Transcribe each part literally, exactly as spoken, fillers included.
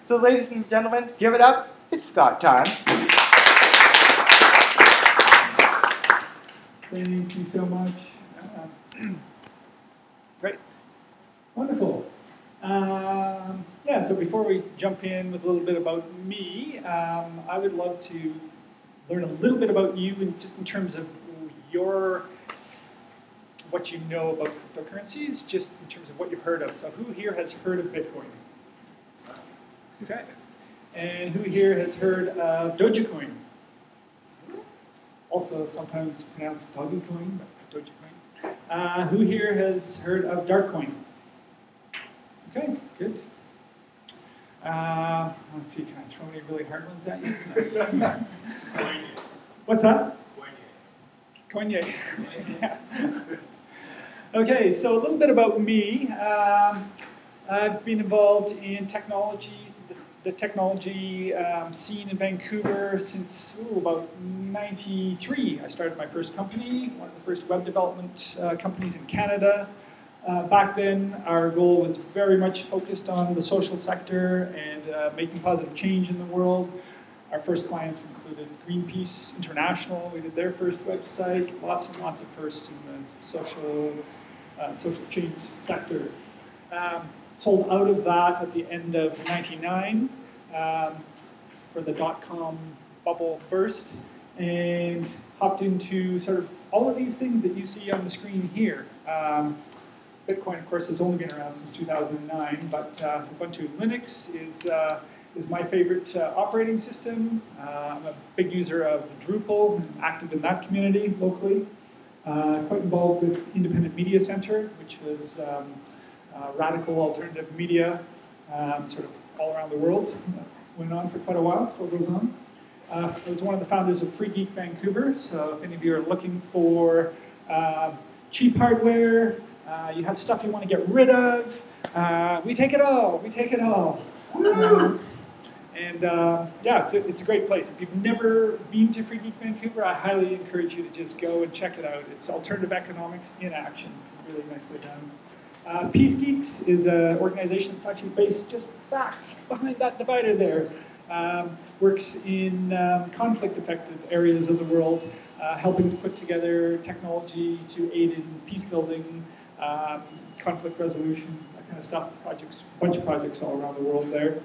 So ladies and gentlemen, give it up. It's Scott time. Thank you so much. Uh, great. Wonderful. Um, yeah, so before we jump in with a little bit about me, um, I would love to learn a little bit about you, and just in terms of your, what you know about cryptocurrencies, just in terms of what you've heard of. So who here has heard of Bitcoin? Okay. And who here has heard of Dogecoin? Also sometimes pronounced Dogecoin, but Dogecoin. Uh, who here has heard of Darkcoin? Okay, good. Uh, let's see, can I throw any really hard ones at you? What's that? Coinye. Yeah. Okay, so a little bit about me. Um, I've been involved in technology, the, the technology um, scene in Vancouver since ooh, about ninety-three. I started my first company, one of the first web development uh, companies in Canada. Uh, back then, our goal was very much focused on the social sector and uh, making positive change in the world. Our first clients included Greenpeace International. We did their first website. Lots and lots of firsts in the social, uh, social change sector. Um, sold out of that at the end of ninety-nine um, for the dot-com bubble burst, and hopped into sort of all of these things that you see on the screen here. Um, Bitcoin, of course, has only been around since two thousand nine, but uh, Ubuntu Linux is, uh, is my favorite uh, operating system. Uh, I'm a big user of Drupal, and active in that community locally. Uh, quite involved with Independent Media Center, which was um, uh, radical alternative media, um, sort of all around the world. Uh, went on for quite a while, still goes on. Uh, I was one of the founders of Free Geek Vancouver, so if any of you are looking for uh, cheap hardware, Uh, you have stuff you want to get rid of. Uh, we take it all. We take it all. Um, and uh, yeah, it's a, it's a great place. If you've never been to Free Geek Vancouver, I highly encourage you to just go and check it out. It's alternative economics in action. Really nicely done. Uh, Peace Geeks is an organization that's actually based just back behind that divider there. Um, works in um, conflict-affected areas of the world, uh, helping to put together technology to aid in peace building, Um, conflict resolution, that kind of stuff. Projects, a bunch of projects all around the world there.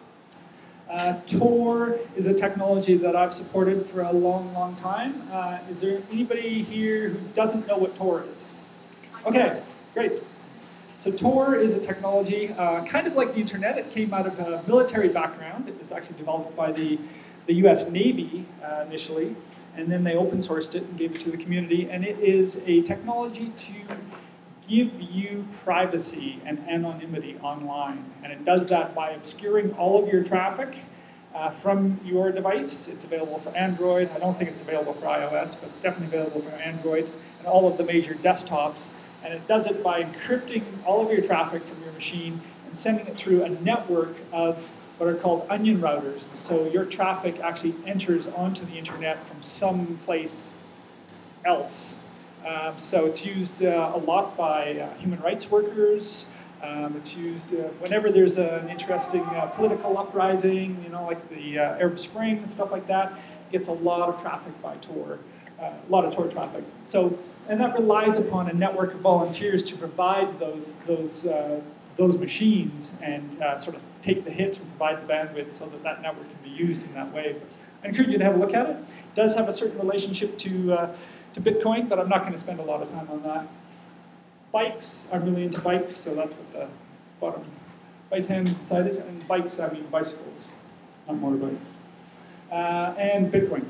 Uh, Tor is a technology that I've supported for a long, long time. Uh, is there anybody here who doesn't know what Tor is? Okay, great. So Tor is a technology, uh, kind of like the internet. It came out of a military background. It was actually developed by the, the U S Navy uh, initially, and then they open sourced it and gave it to the community. And it is a technology to give you privacy and anonymity online. And it does that by obscuring all of your traffic uh, from your device. It's available for Android. I don't think it's available for iOS, but it's definitely available for Android and all of the major desktops. And it does it by encrypting all of your traffic from your machine and sending it through a network of what are called onion routers. So your traffic actually enters onto the internet from some place else. Um, so it's used uh, a lot by uh, human rights workers. Um, it's used uh, whenever there's a, an interesting uh, political uprising, you know, like the uh, Arab Spring and stuff like that. It gets a lot of traffic by Tor, uh, a lot of Tor traffic. So, and that relies upon a network of volunteers to provide those those uh, those machines and uh, sort of take the hit and provide the bandwidth so that that network can be used in that way. But I encourage you to have a look at it. It does have a certain relationship to uh, to Bitcoin, but I'm not going to spend a lot of time on that. Bikes, I'm really into bikes, so that's what the bottom right-hand side is. And bikes, I mean bicycles, not motorbikes. Uh, and Bitcoin.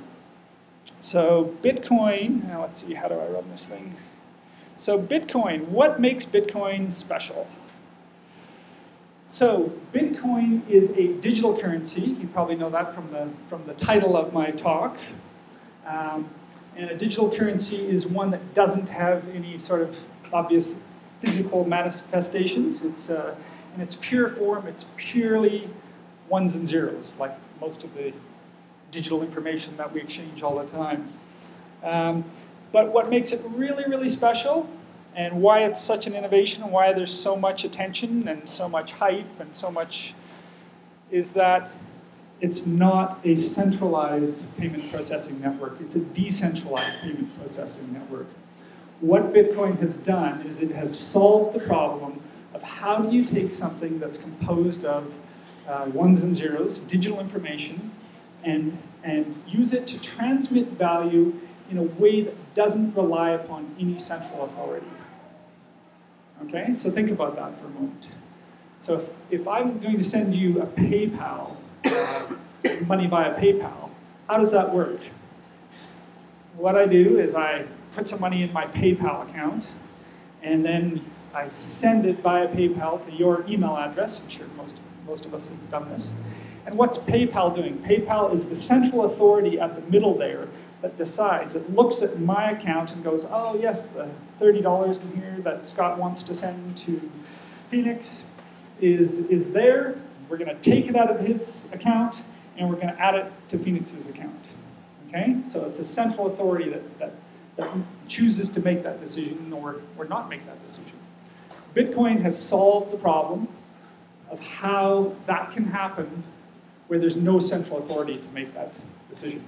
So Bitcoin, now let's see, how do I run this thing? So Bitcoin, what makes Bitcoin special? So Bitcoin is a digital currency. You probably know that from the, from the title of my talk. Um, And a digital currency is one that doesn't have any sort of obvious physical manifestations. It's, uh, in its pure form, it's purely ones and zeros, like most of the digital information that we exchange all the time. Um, but what makes it really, really special, and why it's such an innovation, and why there's so much attention and so much hype and so much is that it's not a centralized payment processing network. It's a decentralized payment processing network. What Bitcoin has done is it has solved the problem of how do you take something that's composed of uh, ones and zeros, digital information, and, and use it to transmit value in a way that doesn't rely upon any central authority. Okay, so think about that for a moment. So if, if I'm going to send you a PayPal, uh, money via PayPal, how does that work? What I do is I put some money in my PayPal account, and then I send it via PayPal to your email address. I'm sure most, most of us have done this. And what's PayPal doing? PayPal is the central authority at the middle there that decides. It looks at my account and goes, oh yes, the thirty dollars in here that Scott wants to send to Phoenix is, is there. We're going to take it out of his account, and we're going to add it to Phoenix's account. Okay? So it's a central authority that, that, that chooses to make that decision or, or not make that decision. Bitcoin has solved the problem of how that can happen where there's no central authority to make that decision.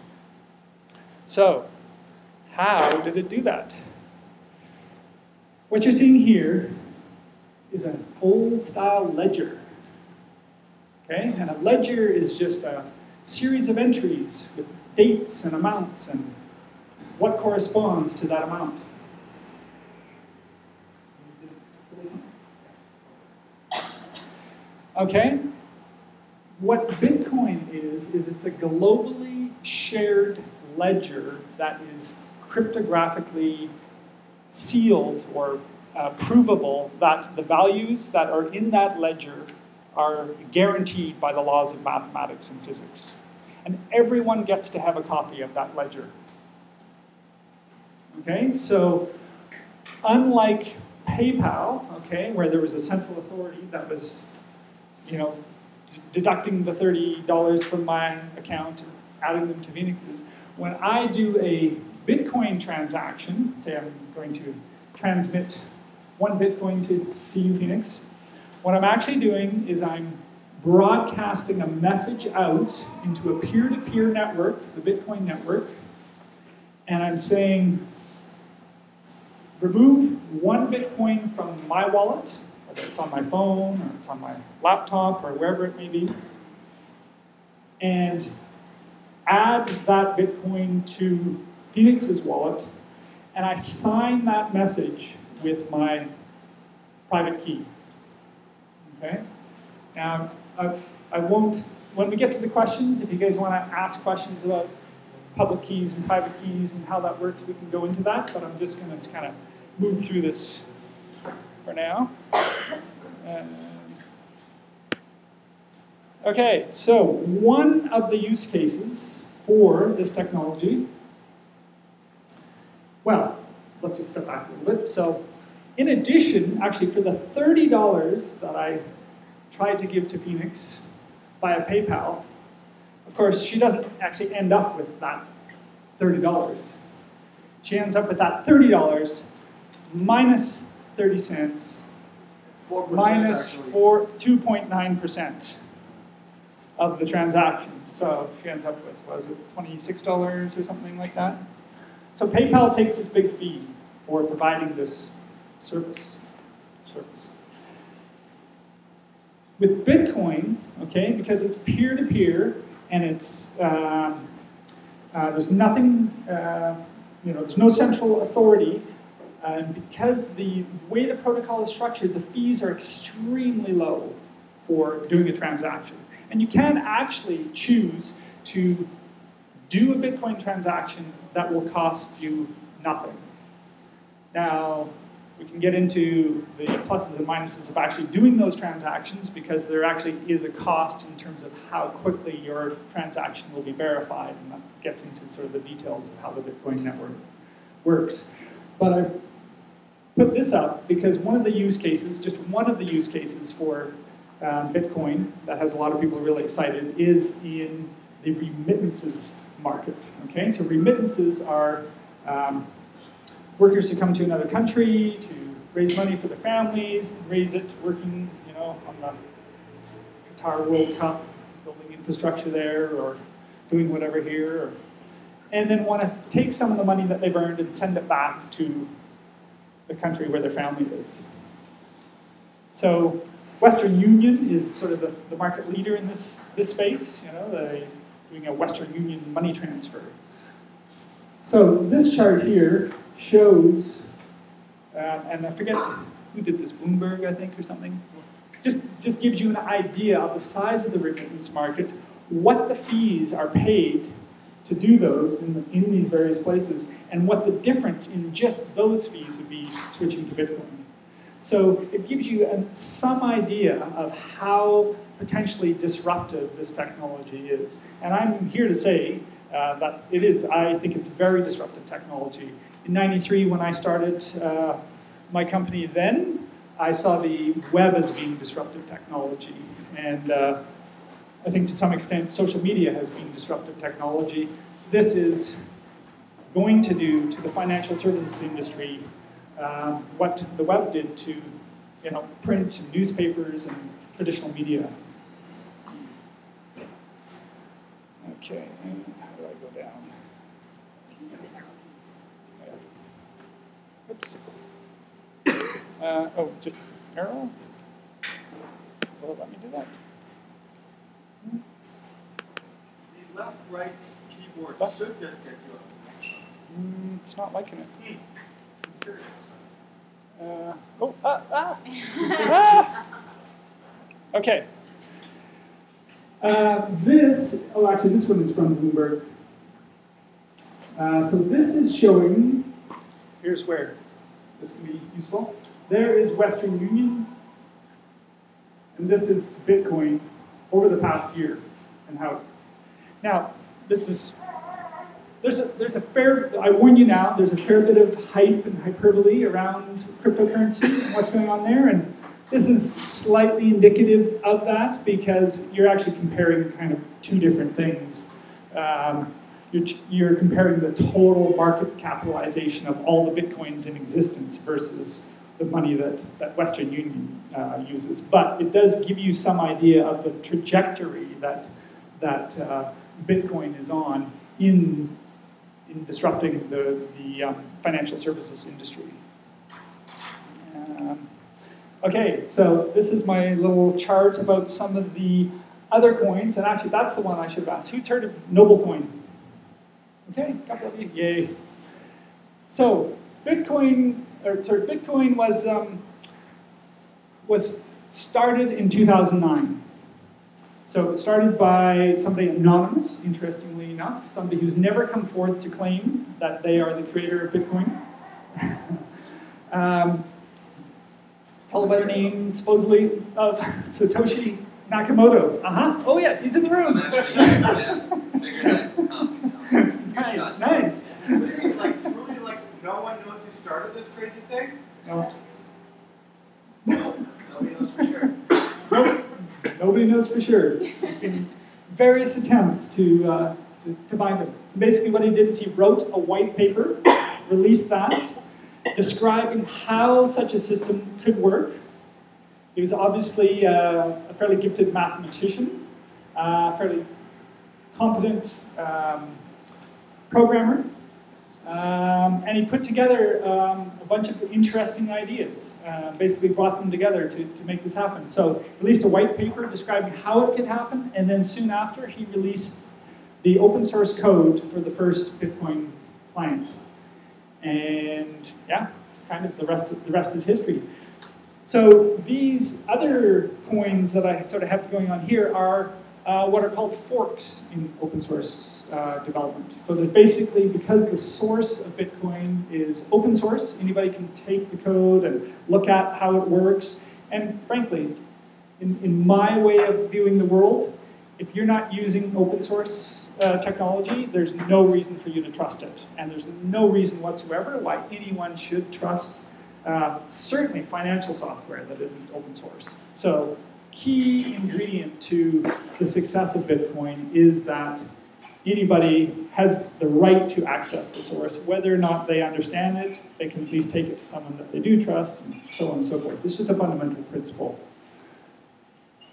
So, how did it do that? What you're seeing here is an old-style ledger. Okay? And a ledger is just a series of entries with dates and amounts and what corresponds to that amount. Okay? What Bitcoin is, is it's a globally shared ledger that is cryptographically sealed or uh, provable that the values that are in that ledger are guaranteed by the laws of mathematics and physics. And everyone gets to have a copy of that ledger. Okay, so unlike PayPal, okay, where there was a central authority that was, you know, deducting the thirty dollars from my account and adding them to Phoenix's, when I do a Bitcoin transaction, say I'm going to transmit one Bitcoin to, to you, Phoenix, what I'm actually doing is I'm broadcasting a message out into a peer-to-peer network, the Bitcoin network, and I'm saying, remove one Bitcoin from my wallet, whether it's on my phone or it's on my laptop or wherever it may be, and add that Bitcoin to Phoenix's wallet, and I sign that message with my private key. Okay? Now, I, I won't, when we get to the questions, if you guys want to ask questions about public keys and private keys and how that works, we can go into that, but I'm just going to kind of move through this for now. Um, okay, so one of the use cases for this technology, well, let's just step back a little bit. So in addition, actually for the thirty dollars that I tried to give to Phoenix via PayPal, of course, she doesn't actually end up with that thirty dollars. She ends up with that thirty dollars minus thirty cents, minus four, two point nine percent of the transaction. So she ends up with, what was it, twenty-six dollars or something like that? So PayPal takes this big fee for providing this service. service. With Bitcoin, okay, because it's peer-to-peer and it's uh, uh, there's nothing, uh, you know, there's no central authority, and because the way the protocol is structured, the fees are extremely low for doing a transaction. And you can actually choose to do a Bitcoin transaction that will cost you nothing. Now, we can get into the pluses and minuses of actually doing those transactions because there actually is a cost in terms of how quickly your transaction will be verified, and that gets into sort of the details of how the Bitcoin network works. But I put this up because one of the use cases, just one of the use cases for um, Bitcoin that has a lot of people really excited is in the remittances market. Okay, so remittances are um, workers who come to another country to raise money for their families, raise it working, you know, on the Qatar World Cup, building infrastructure there, or doing whatever here, or, and then want to take some of the money that they've earned and send it back to the country where their family is. So Western Union is sort of the, the market leader in this, this space, you know, they're doing a Western Union money transfer. So this chart here shows, uh, and I forget who did this, Bloomberg, I think, or something. Just, just gives you an idea of the size of the remittance market, what the fees are paid to do those in, the, in these various places, and what the difference in just those fees would be switching to Bitcoin. So it gives you an, some idea of how potentially disruptive this technology is. And I'm here to say uh, that it is, I think it's very disruptive technology. In ninety-three, when I started uh, my company then, I saw the web as being disruptive technology. And uh, I think to some extent, social media has been disruptive technology. This is going to do to the financial services industry um, what the web did to, you know, print and newspapers and traditional media. Okay, and how do I go down? Oops. Uh, oh, just arrow? Will it let me do that? The left-right keyboard Left? should just get you a Mm, it's not liking it. Hmm. I'm curious. Uh, oh, ah, ah, ah. Okay. Uh, this, oh, actually, this one is from Bloomberg. Uh, so this is showing, here's where this can be useful. There is Western Union, and this is Bitcoin over the past year, and how. Now, this is, there's a, there's a fair, I warn you now, there's a fair bit of hype and hyperbole around cryptocurrency and what's going on there, and this is slightly indicative of that because you're actually comparing kind of two different things. Um, you're, you're comparing the total market capitalization of all the Bitcoins in existence versus the money that, that Western Union uh, uses. But it does give you some idea of the trajectory that, that uh, Bitcoin is on in, in disrupting the, the um, financial services industry. Um, okay, so this is my little chart about some of the other coins, and actually that's the one I should have asked. Who's heard of Noblecoin? Okay, a couple of you, yay. So Bitcoin, or sorry, Bitcoin was um, was started in two thousand nine. So it started by somebody anonymous, interestingly enough, somebody who's never come forth to claim that they are the creator of Bitcoin. um, followed by the name, supposedly, of Satoshi Nakamoto. Uh-huh. Oh, yes, he's in the room. I'm actually, yeah, figured I'd come, you know. Nice, shots. nice. Really, like, truly, like, no one knows who started this crazy thing? No. No, nobody knows for sure. Nope. Nobody knows for sure. There's been various attempts to, uh, to, to find him. Basically what he did is he wrote a white paper, released that, describing how such a system could work. He was obviously uh, a fairly gifted mathematician, uh, fairly competent um, programmer, um, and he put together um, a bunch of interesting ideas, uh, basically brought them together to, to make this happen. So he released a white paper describing how it could happen, and then soon after he released the open source code for the first Bitcoin client. And yeah, it's kind of the rest, of, the rest is history. So these other coins that I sort of have going on here are uh, what are called forks in open source uh, development. So they're basically, because the source of Bitcoin is open source, anybody can take the code and look at how it works. And frankly, in, in my way of viewing the world, if you're not using open source uh, technology, there's no reason for you to trust it. And there's no reason whatsoever why anyone should trust uh, certainly financial software that isn't open source. So key ingredient to the success of Bitcoin is that anybody has the right to access the source. Whether or not they understand it, they can at least take it to someone that they do trust, and so on and so forth. It's just a fundamental principle.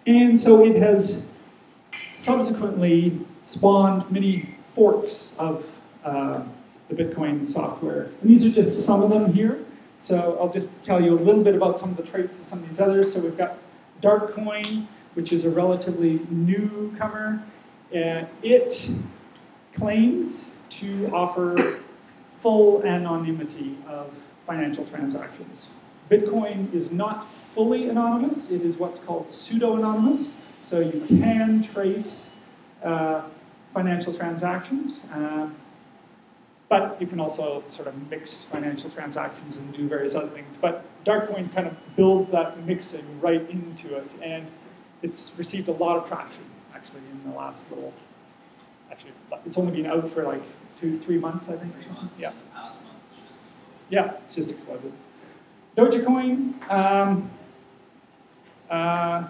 And so it has subsequently spawned many forks of uh, the Bitcoin software. And these are just some of them here. So I'll just tell you a little bit about some of the traits of some of these others. So we've got Darkcoin, which is a relatively newcomer. Uh, it claims to offer full anonymity of financial transactions. Bitcoin is not fully anonymous. It is what's called pseudo-anonymous. So you can trace uh, financial transactions, uh, but you can also sort of mix financial transactions and do various other things. But Darkcoin kind of builds that mixing right into it, and it's received a lot of traction, actually, in the last little, actually, it's only been out for like two, three months, I think, or something. Months, yeah. in the past month, it's just exploded. Yeah, it's just exploded. Dogecoin, um, uh,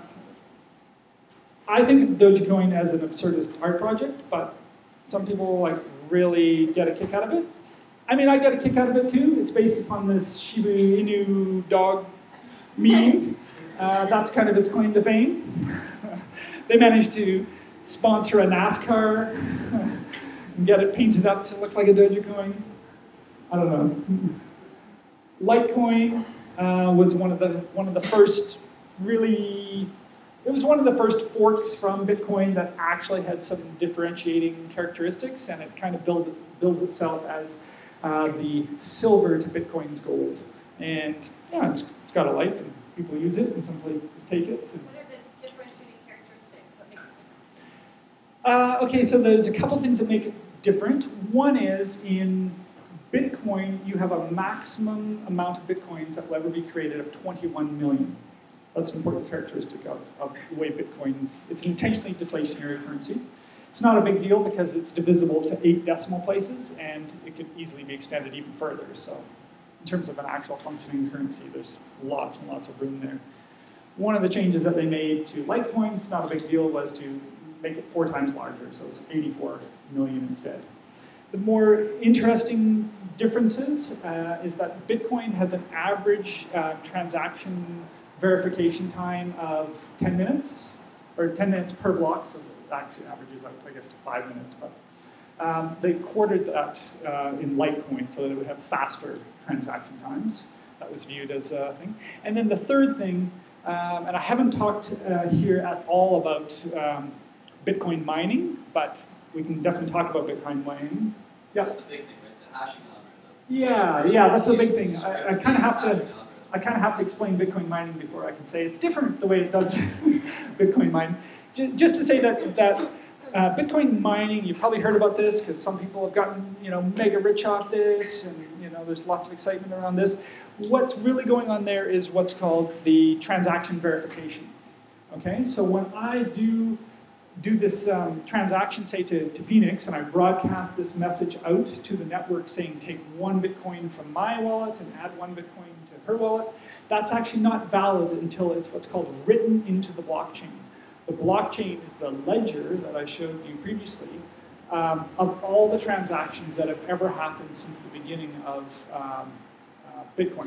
I think of Dogecoin as an absurdist art project, but some people like really get a kick out of it. I mean, I get a kick out of it too. It's based upon this Shiba Inu dog meme. Uh, that's kind of its claim to fame. They managed to sponsor a NASCAR and get it painted up to look like a Dogecoin. I don't know. Litecoin uh, was one of the one of the first really. It was one of the first forks from Bitcoin that actually had some differentiating characteristics, and it kind of build, builds itself as uh, the silver to Bitcoin's gold. And yeah, it's, it's got a life, and people use it, and some places take it. So. What are the differentiating characteristics? What makes it different? Uh, okay, so there's a couple things that make it different. One is in Bitcoin, you have a maximum amount of Bitcoins that will ever be created of twenty-one million. That's an important characteristic of, of the way Bitcoin's, it's an intentionally deflationary currency. It's not a big deal because it's divisible to eight decimal places, and it could easily be extended even further. So in terms of an actual functioning currency, there's lots and lots of room there. One of the changes that they made to Litecoin, it's not a big deal, was to make it four times larger, so it's eighty-four million instead. The more interesting differences uh, is that Bitcoin has an average uh, transaction verification time of ten minutes, or ten minutes per block, so it actually averages out, I guess, to five minutes. But um, they quartered that uh, in Litecoin so that it would have faster transaction times. That was viewed as a thing. And then the third thing, um, and I haven't talked uh, here at all about um, Bitcoin mining, but we can definitely talk about Bitcoin mining. Yeah. That's the big thing, right? The hashing algorithm. Yeah, yeah, that's the big thing. I, I kind of have to. I kind of have to explain Bitcoin mining before I can say it's different the way it does Bitcoin mining. Just to say that, that uh, Bitcoin mining, you've probably heard about this because some people have gotten you know mega rich off this, and you know there's lots of excitement around this. What's really going on there is what's called the transaction verification. Okay, so when I do do this um, transaction, say to, to Phoenix, and I broadcast this message out to the network saying take one Bitcoin from my wallet and add one Bitcoin to her wallet, that's actually not valid until it's what's called written into the blockchain. The blockchain is the ledger that I showed you previously um, of all the transactions that have ever happened since the beginning of um, uh, Bitcoin.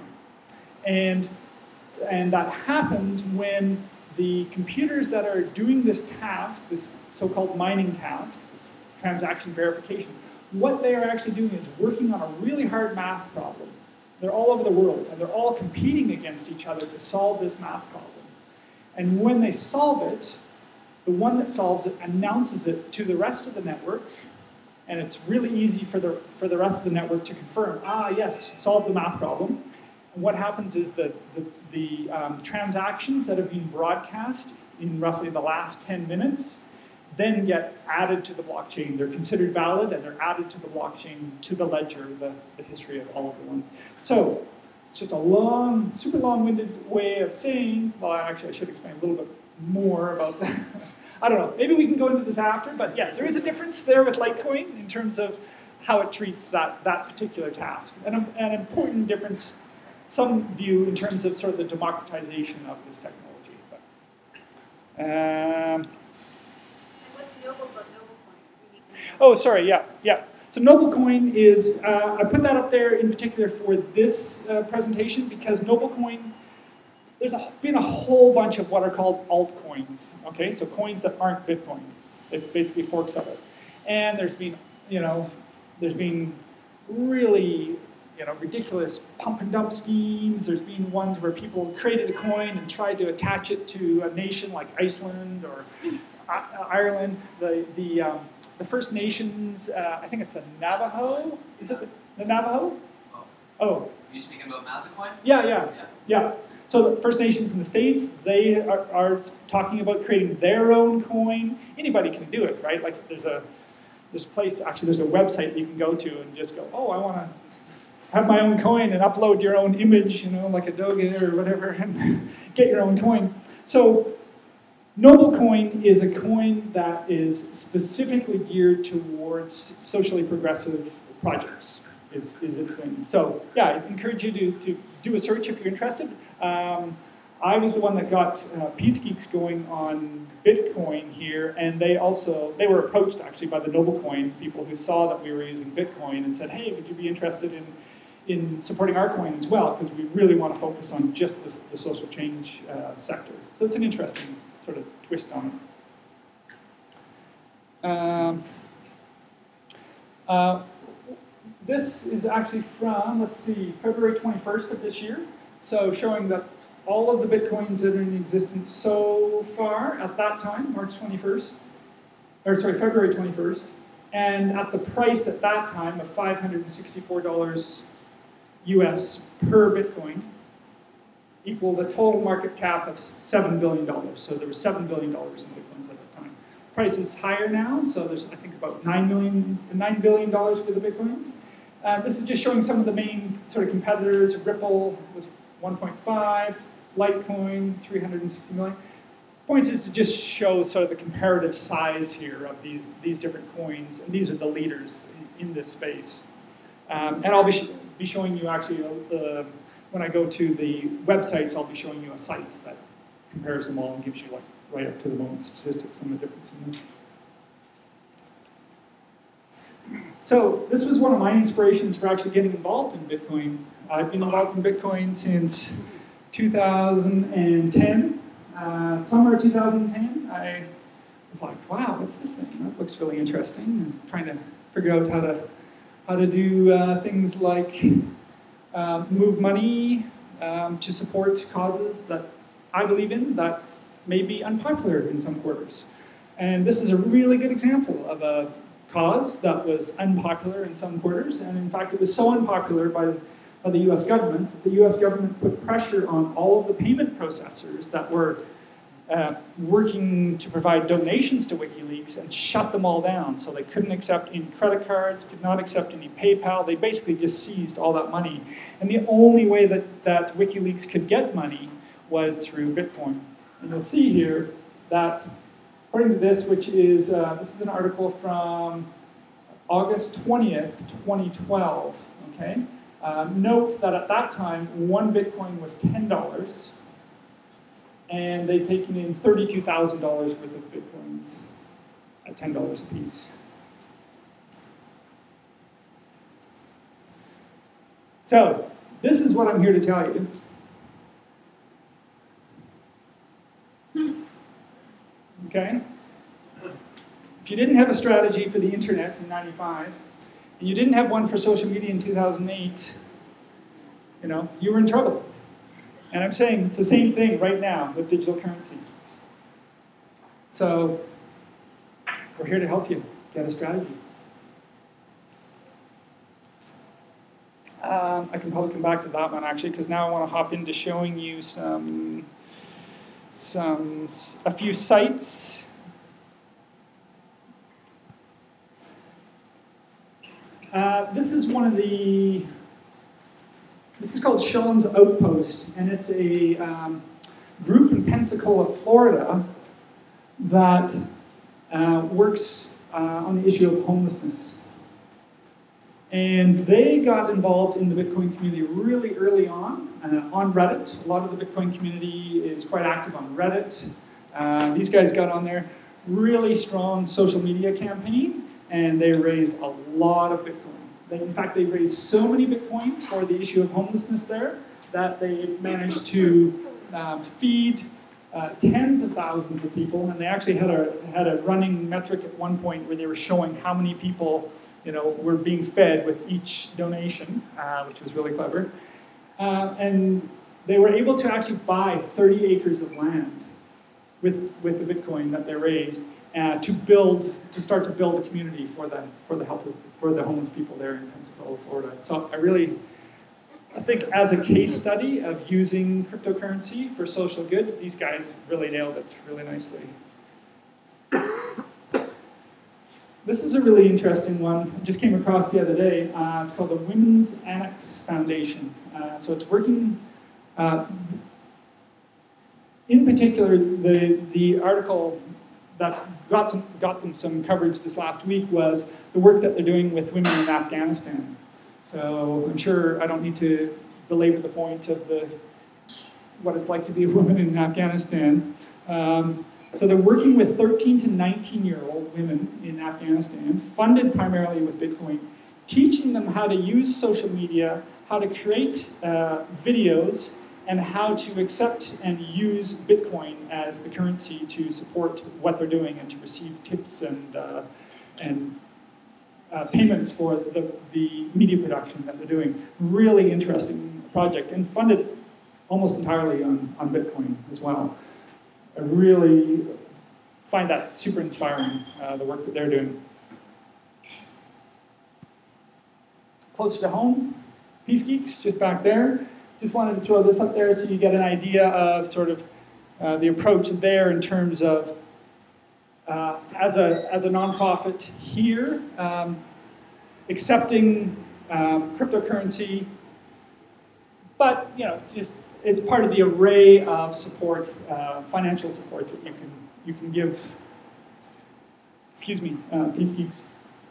And, and that happens when the computers that are doing this task, this so-called mining task, this transaction verification, what they are actually doing is working on a really hard math problem. They're all over the world, and they're all competing against each other to solve this math problem. And when they solve it, the one that solves it announces it to the rest of the network, and it's really easy for the, for the rest of the network to confirm, ah, yes, solve the math problem. And what happens is that the, the um, transactions that have been broadcast in roughly the last ten minutes then get added to the blockchain. They're considered valid, and they're added to the blockchain, to the ledger, the, the history of all of the ones. So it's just a long, super long-winded way of saying, well, actually, I should explain a little bit more about that. I don't know, maybe we can go into this after, but yes, there is a difference there with Litecoin in terms of how it treats that, that particular task. And a, an important difference, some view, in terms of sort of the democratization of this technology. But, um, Noble, but Noblecoin. oh, sorry, yeah, yeah. So Noblecoin is, uh, I put that up there in particular for this uh, presentation because Noblecoin, there's a, been a whole bunch of what are called altcoins, okay? So coins that aren't Bitcoin. It basically forks of it. And there's been, you know, there's been really, you know, ridiculous pump and dump schemes. There's been ones where people created a coin and tried to attach it to a nation like Iceland or Ireland. The, the, um, the First Nations, uh, I think it's the Navajo. Is it the, the Navajo? Oh. Oh. Are you speaking about Mazcoin? Yeah, yeah, Yeah. yeah. So the First Nations in the States, they are, are talking about creating their own coin. Anybody can do it, right? Like there's a there's a place, actually there's a website you can go to and just go, oh, I want to have my own coin and upload your own image, you know, like a Doge or whatever, and get your own coin. So Noble Coin is a coin that is specifically geared towards socially progressive projects, is, is its thing. So yeah, I encourage you to, to do a search if you're interested. Um, I was the one that got uh, Peace Geeks going on Bitcoin here, and they also, they were approached actually by the Noble Coin people who saw that we were using Bitcoin and said, hey, would you be interested in, in supporting our coin as well, because we really want to focus on just this, the social change uh, sector. So it's an interesting sort of twist on it. Um, uh, this is actually from, let's see, February twenty-first of this year. So showing that all of the Bitcoins that are in existence so far at that time, March twenty-first, or sorry, February twenty-first, and at the price at that time of five hundred sixty-four dollars U S per Bitcoin, equaled a total market cap of seven billion dollars. So there was seven billion dollars in Bitcoins at the time. Price is higher now, so there's, I think, about nine billion dollars for the Bitcoins. Uh, this is just showing some of the main sort of competitors. Ripple was one point five, Litecoin, three hundred sixty million. Point is to just show sort of the comparative size here of these, these different coins, and these are the leaders in, in this space. Um, and I'll be, sh be showing you actually, uh, when I go to the websites, I'll be showing you a site that compares them all and gives you like right up to the moment statistics on the difference in them. So this was one of my inspirations for actually getting involved in Bitcoin. I've been involved in Bitcoin since two thousand ten. Uh, summer two thousand ten, I was like, wow, what's this thing? That looks really interesting. And trying to figure out how to, how to do uh, things like uh, move money um, to support causes that I believe in that may be unpopular in some quarters. And this is a really good example of a cause that was unpopular in some quarters, and in fact it was so unpopular by, by the U S government that the U S government put pressure on all of the payment processors that were uh, working to provide donations to WikiLeaks and shut them all down. So they couldn't accept any credit cards, could not accept any PayPal. They basically just seized all that money. And the only way that, that WikiLeaks could get money was through Bitcoin. And you'll see here that according to this, which is, uh, this is an article from August twentieth, twenty twelve, okay? Um, note that at that time, one Bitcoin was ten dollars, and they'd taken in thirty-two thousand dollars worth of Bitcoins at ten dollars a piece. So, this is what I'm here to tell you. Okay? If you didn't have a strategy for the internet in ninety-five, and you didn't have one for social media in two thousand eight, you know, you were in trouble. And I'm saying it's the same thing right now with digital currency. So, we're here to help you get a strategy. Um, I can probably come back to that one actually, because now I want to hop into showing you some some, a few sites. Uh, this is one of the, this is called Sean's Outpost, and it's a um, group in Pensacola, Florida, that uh, works uh, on the issue of homelessness. And they got involved in the Bitcoin community really early on, uh, on Reddit. A lot of the Bitcoin community is quite active on Reddit. Uh, these guys got on there, really strong social media campaign, and they raised a lot of Bitcoin. They, in fact, they raised so many Bitcoin for the issue of homelessness there that they managed to um, feed uh, tens of thousands of people, and they actually had a had a running metric at one point where they were showing how many people, you know, were being fed with each donation, uh, which was really clever. Uh, and they were able to actually buy thirty acres of land with with the Bitcoin that they raised uh, to build to start to build a community for the for the help of, for the homeless people there in Pensacola, Florida. So I really. I think as a case study of using cryptocurrency for social good, these guys really nailed it really nicely. This is a really interesting one. I just came across the other day. Uh, it's called the Women's Annex Foundation. Uh, so it's working, uh, in particular, the, the article that got, some, got them some coverage this last week was the work that they're doing with women in Afghanistan. So I'm sure I don't need to belabor the point of the, what it's like to be a woman in Afghanistan. Um, so they're working with thirteen to nineteen year old women in Afghanistan, funded primarily with Bitcoin, teaching them how to use social media, how to create uh, videos, and how to accept and use Bitcoin as the currency to support what they're doing and to receive tips and, uh, and Uh, payments for the, the media production that they're doing. Really interesting project and funded almost entirely on, on Bitcoin as well. I really find that super inspiring, uh, the work that they're doing. Closer to home, Peace Geeks, just back there. Just wanted to throw this up there so you get an idea of sort of uh, the approach there in terms of Uh, as a as a nonprofit here, um, accepting um, cryptocurrency, but you know, just it's part of the array of support, uh, financial support that you can you can give. Excuse me, uh, Peace Geeks.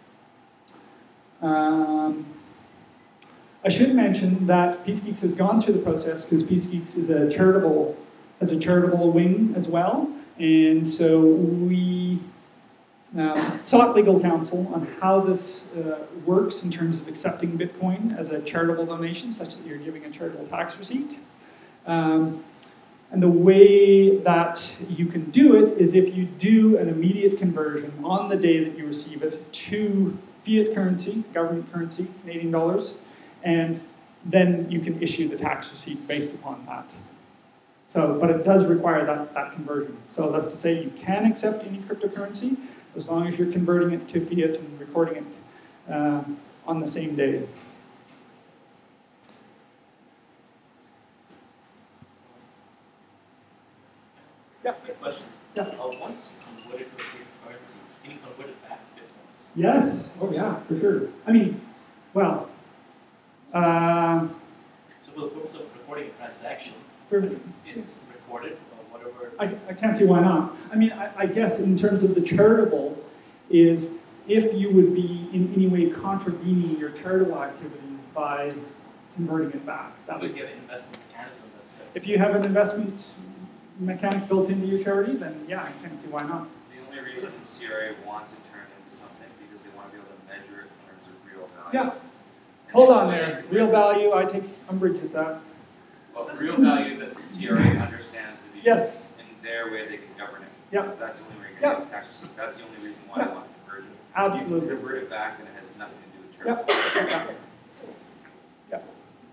Um, I should mention that Peace Geeks has gone through the process because Peace Geeks is a charitable has a charitable wing as well. And so we um, sought legal counsel on how this uh, works in terms of accepting Bitcoin as a charitable donation, such that you're giving a charitable tax receipt. Um, and the way that you can do it is if you do an immediate conversion on the day that you receive it to fiat currency, government currency, Canadian dollars, and then you can issue the tax receipt based upon that. So, but it does require that, that conversion. So that's to say you can accept any cryptocurrency as long as you're converting it to fiat and recording it uh, on the same day. Yeah. Quick question. Yeah. Uh, once converted to cryptocurrency, can you convert it back to Bitcoin? Yes. Oh yeah, for sure. I mean, well. Uh, So for the purpose of recording a transaction, Perfect. it's recorded or whatever. I, I can't see why not. I mean, I, I guess in terms of the charitable is if you would be in any way contravening your charitable activities by converting it back. That But would, if you have an investment mechanism that's set. if you have an investment mechanic built into your charity, then yeah, I can't see why not. The only reason C R A wants it turned into something because they want to be able to measure it in terms of real value. Yeah. And Hold the on only there. way- Real value, I take umbrage with that. Well, the real value that the C R A understands to be Yes. in their way they can govern it. Yeah. If that's the only way you're Yeah. going to get tax receipt, that's the only reason why Yeah. I want conversion. Absolutely. You can convert it back and it has nothing to do with Yep. charitable. Yep.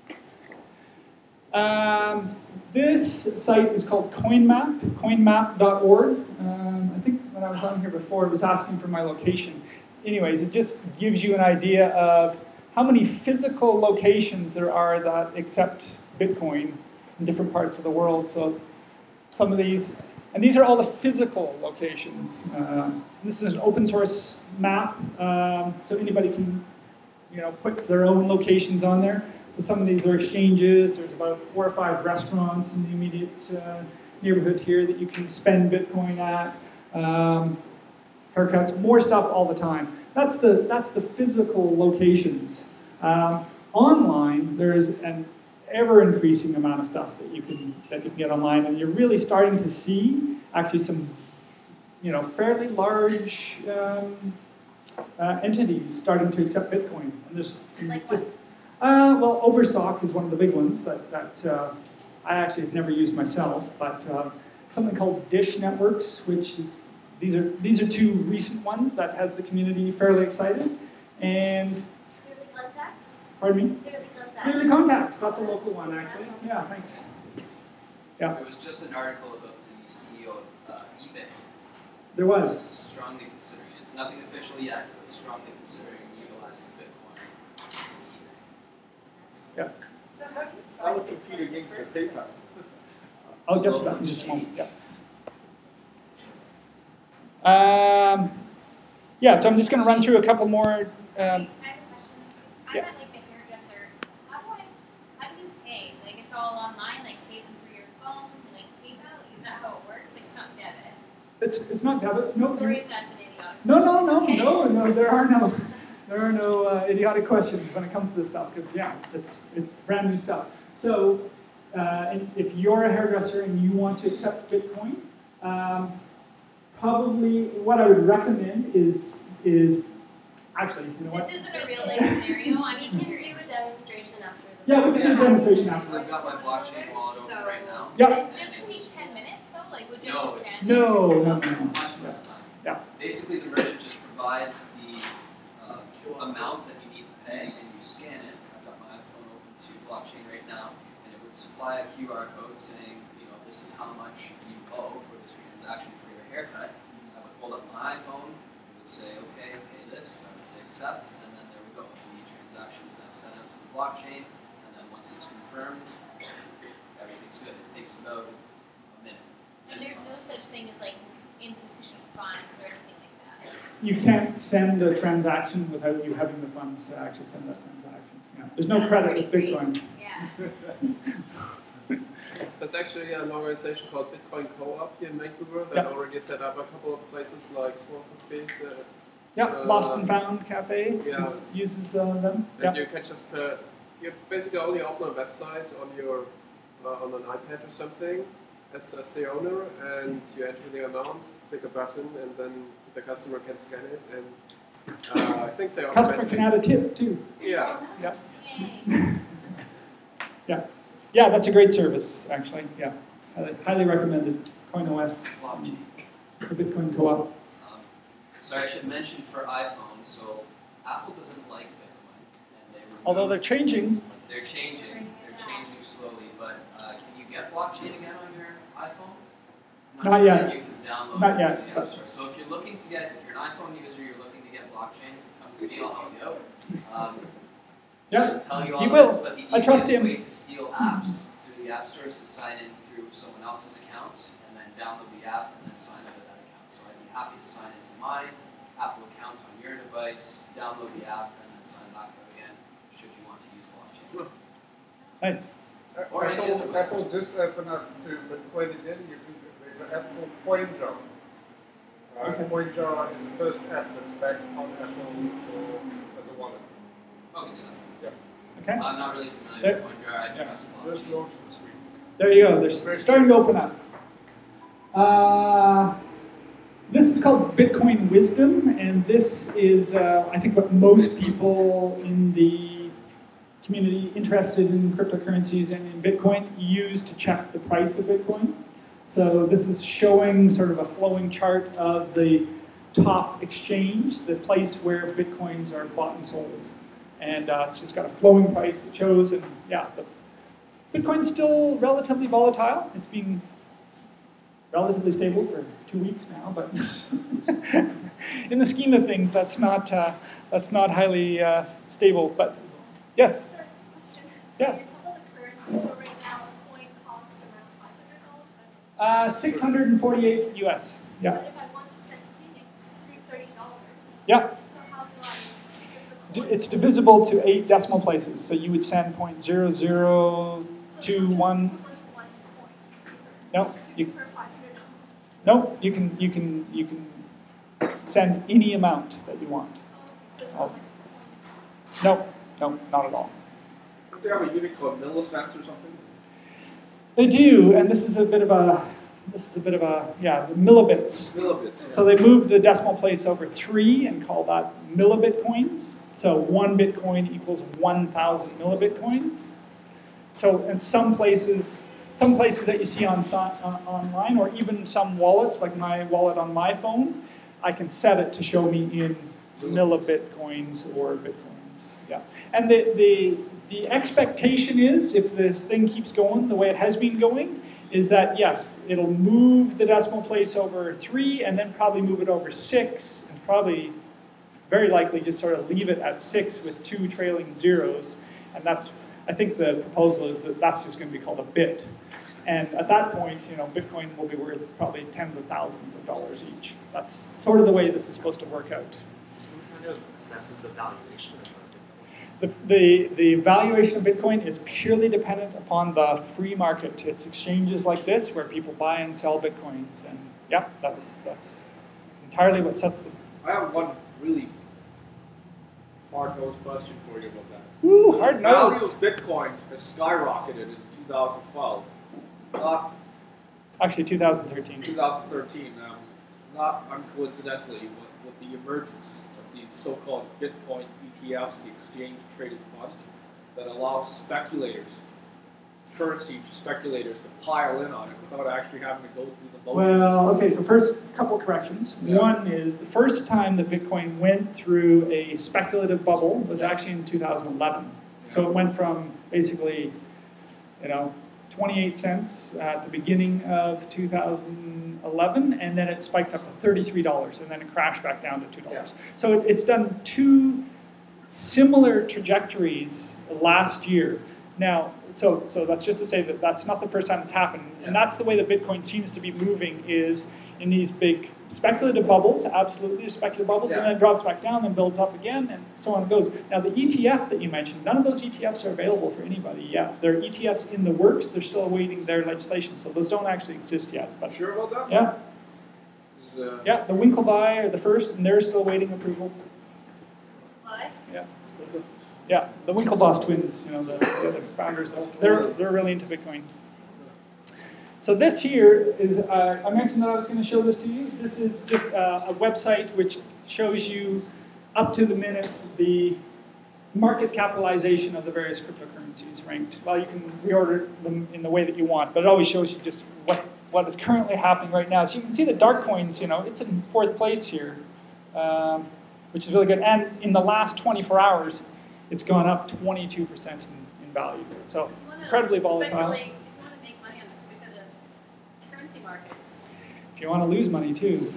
Um, this site is called CoinMap, coin map dot org. Um, I think when I was on here before, it was asking for my location. Anyways, it just gives you an idea of how many physical locations there are that accept Bitcoin in different parts of the world. So some of these, and these are all the physical locations. Uh, this is an open source map, um, so anybody can, you know, put their own locations on there. So some of these are exchanges. There's about four or five restaurants in the immediate uh, neighborhood here that you can spend Bitcoin at. Um, haircuts, more stuff all the time. That's the that's the physical locations. Um, online, there is an ever-increasing amount of stuff that you can that you can get online, and you're really starting to see actually some, you know, fairly large um, uh, entities starting to accept Bitcoin. And there's some Like just what? uh, well, Overstock is one of the big ones that that uh, I actually have never used myself, but uh, something called Dish Networks, which is, these are, these are two recent ones that has the community fairly excited. And, Yearly contacts? pardon me? Yearly contacts. Yearly Contacts, that's a local one actually. Yeah, thanks. Yeah. There was just an article about the C E O of uh, eBay. There Was was. strongly considering, it's nothing official yet, but strongly considering utilizing Bitcoin on eBay. Yeah. So how do you I would find compete Bitcoin against the first? PayPal. I'll get to Global that in just a moment. exchange. Yeah. Um, yeah, so I'm just going to run through a couple more. Sorry, Um, I have a question. I'm yeah. at like the hairdresser. How do I, how do you pay? Like it's all online, like pay them through your phone, like PayPal? Is that how it works? Like it's not debit? it's it's not debit. No. Sorry if that's an idiotic No, no, no, question. no, no. There are no, there are no uh, idiotic questions when it comes to this stuff because yeah, it's it's brand new stuff. So uh, if you're a hairdresser and you want to accept Bitcoin, um, probably what I would recommend is is actually, you know what? This isn't a real life scenario. I'm We just can do curious. a demonstration after this. Yeah, we can do a demonstration I've afterwards. got my blockchain wallet open So- right now. Yeah. Does it take ten minutes though? Like would you No. just stand No, there? no, no, no. Much less time. Yeah. Basically, the merchant just provides the uh, amount that you need to pay, and you scan it. I've got my iPhone open to blockchain right now, and it would supply a Q R code saying, you know, this is how much you owe for this transaction for your haircut. I would hold up my iPhone, it would say, okay, pay this. I would say accept, and then there we go. The transaction is now sent out to the blockchain, and then once it's confirmed, everything's good. It takes about a minute. And there's no such thing as like insufficient funds or anything like that. You can't send a transaction without you having the funds to actually send that transaction. Yeah. There's no That's credit with pretty Bitcoin. Yeah. There's actually an organization called Bitcoin Co-op here in Vancouver that Yeah. already set up a couple of places like small cafes. Uh, Yeah, Uh, Lost and Found Cafe yeah. is, uses uh, them. and Yeah. you can just uh, you basically only open a website on your uh, on an iPad or something as, as the owner, and you enter the amount, click a button, and then the customer can scan it. And uh, I think they Customer can add a tip too. Yeah. Yeah. Yay. Yeah. Yeah, that's a great service, actually. Yeah. Highly, highly recommended. CoinOS, Blockchain. the Bitcoin Co-op. Um, so I should mention for iPhone, so Apple doesn't like Bitcoin, and they Although they're removed- changing. They're changing. They're changing slowly, but uh, can you get blockchain again on your iPhone? I'm Not sure yet. that you can download Not it yet, through the but- App Store. So if you're looking to get, if you're an iPhone user, you're looking to get blockchain, come to me. I'll help you out. Um, Yeah, I'll tell you all he this, will. but the I trust easiest him. way to steal apps through the App Store is to sign in through someone else's account and then download the app and then sign up with that account. So I'd be happy to sign into my Apple account on your device, download the app, and then sign back out again, should you want to use blockchain. Nice. Or any Apple, other Apple just opened up to Bitcoin again. You can, there's an app called CoinJar. Uh, Okay. CoinJar is the first app that's backed on Apple for, as a wallet. Oh, good stuff. Okay. I'm not really familiar There- with CoinJar. I yeah. trust Just blockchain. launched this week. There you go. They're s- starting to open up. Uh, this is called Bitcoin Wisdom, and this is, uh, I think, what most people in the community interested in cryptocurrencies and in Bitcoin use to check the price of Bitcoin. So this is showing sort of a flowing chart of the top exchange, the place where Bitcoins are bought and sold. And uh, it's just got a flowing price that shows, and yeah, the Bitcoin's still relatively volatile. It's been relatively stable for two weeks now, but in the scheme of things, that's not uh, that's not highly uh, stable. But yes, Sir, question. So Yeah. you're talking about the currency, so right now a coin costs around five hundred dollars. uh, six hundred forty-eight U S. Yeah, But if I want to send Phoenix thirty dollars, yeah. so how do I get D- the coin? It's divisible to eight decimal places, so you would send point zero zero So two it's just one. equivalent to one coin. No, you Per five hundred dollars. no, you can you can you can send any amount that you want. So it's Oh. not like a coin. No, no, not at all. Don't they have a unit called millicents or something? They do, and this is a bit of a this is a bit of a yeah the millibits. Millibits. So they moved the decimal place over three and call that millibitcoins. So one Bitcoin equals one thousand millibitcoins. So in some places some places that you see on, on online, or even some wallets, like my wallet on my phone, I can set it to show me in vanilla bitcoins or bitcoins. Yeah, and the the the expectation is, if this thing keeps going the way it has been going, is that yes, it'll move the decimal place over three, and then probably move it over six, and probably very likely just sort of leave it at six with two trailing zeros, and that's. I think the proposal is that that's just going to be called a bit. And at that point, you know, Bitcoin will be worth probably tens of thousands of dollars each. That's sort of the way this is supposed to work out. What kind of assesses the valuation of Bitcoin? The, the, the valuation of Bitcoin is purely dependent upon the free market. It's exchanges like this where people buy and sell Bitcoins. And yeah, that's, that's entirely what sets them. I have one really hard-nosed question for you about that. Woo, The hard-nosed. value of Bitcoin has skyrocketed in two thousand twelve. Not Actually, two thousand thirteen. two thousand thirteen, um, not uncoincidentally, with, with the emergence of these so-called Bitcoin E T Fs, the exchange-traded funds, that allow speculators, currency speculators, to pile in on it without actually having to go through the motions. Well, okay, so first, couple of corrections. Yeah. One is the first time that Bitcoin went through a speculative bubble was actually in two thousand eleven. So it went from basically, you know, twenty-eight cents at the beginning of two thousand eleven, and then it spiked up to thirty-three dollars, and then it crashed back down to two dollars. Yeah. So it, it's done two similar trajectories last year. Now, so, so that's just to say that that's not the first time it's happened. Yeah. And that's the way that Bitcoin seems to be moving, is in these big speculative bubbles, absolutely speculative bubbles, Yeah. and then it drops back down, then builds up again, and so on it goes. Now the E T F that you mentioned, none of those E T Fs are available for anybody yet. There are E T Fs in the works, they're still awaiting their legislation, so those don't actually exist yet. But Sure about that? yeah, Is, uh, yeah, the Winklevi are the first, and they're still waiting approval. Why? Yeah. Yeah, the Winklevoss twins, you know, the, the other founders, they're, they're really into Bitcoin. So this here is, uh, I mentioned that I was going to show this to you. This is just uh, a website which shows you up to the minute the market capitalization of the various cryptocurrencies ranked. Well, you can reorder them in the way that you want, but it always shows you just what, what is currently happening right now. So you can see that dark coins, you know, it's in fourth place here, um, which is really good. And in the last twenty-four hours, it's gone up twenty-two percent in, in value. So If you wanna incredibly volatile. speculate- If you want to make money on the speculative currency markets, If you want to lose money too.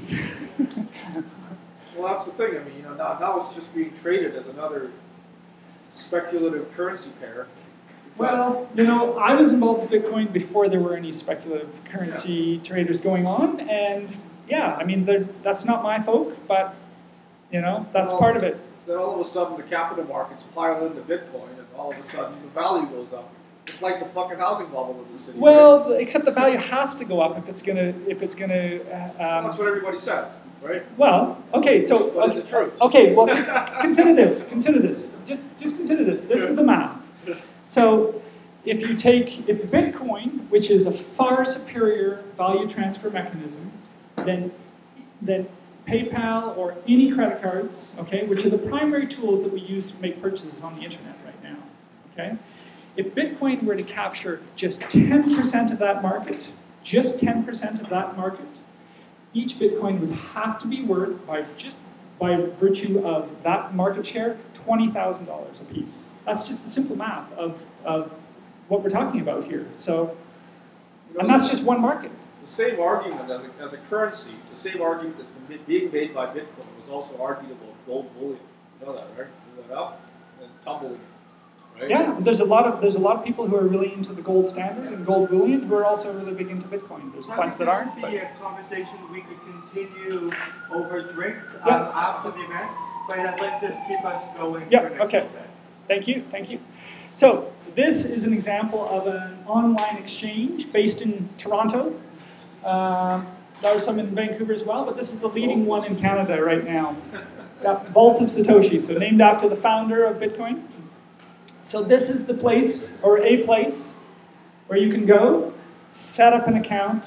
Well, that's the thing. I mean, you know, now, now it's just being traded as another speculative currency pair. Well, you know, I was involved with Bitcoin before there were any speculative currency traders going on, and yeah, I mean, they're- that's not my folk, but you know, that's Well, part of it. Then all of a sudden the capital markets pile into Bitcoin, and all of a sudden the value goes up. It's like the fucking housing bubble in the city. right? Well, except the value has to go up if it's gonna if it's gonna. Well, Um, that's what everybody says, right? well, okay, so But is it true? okay, well, cons consider this. Consider this. Just just consider this. This is the math. So, if you take if Bitcoin, which is a far superior value transfer mechanism, then then PayPal or any credit cards, okay, which are the primary tools that we use to make purchases on the internet right now, okay? If Bitcoin were to capture just ten percent of that market, just ten percent of that market, each Bitcoin would have to be worth, by just by virtue of that market share, twenty thousand dollars a piece. That's just the simple math of, of what we're talking about here. So, You know, and that's the- just one market. The same argument as a, as a currency, the same argument that's been being made by Bitcoin was also argued about gold bullion. You know that, right? It went up and tumbling, right? Yeah, there's a lot of there's a lot of people who are really into the gold standard and gold bullion who are also really big into Bitcoin. There's a I bunch think that aren't. this But would be a conversation we could continue over drinks um, Yeah. after the event, but I'd like this to keep us going. Yeah, for next okay. event. Thank you, thank you. So this is an example of an online exchange based in Toronto. Um, there are some in Vancouver as well, but this is the leading one in Canada right now. Yeah, Vault of Satoshi, so named after the founder of Bitcoin. So this is the place, or a place, where you can go, set up an account,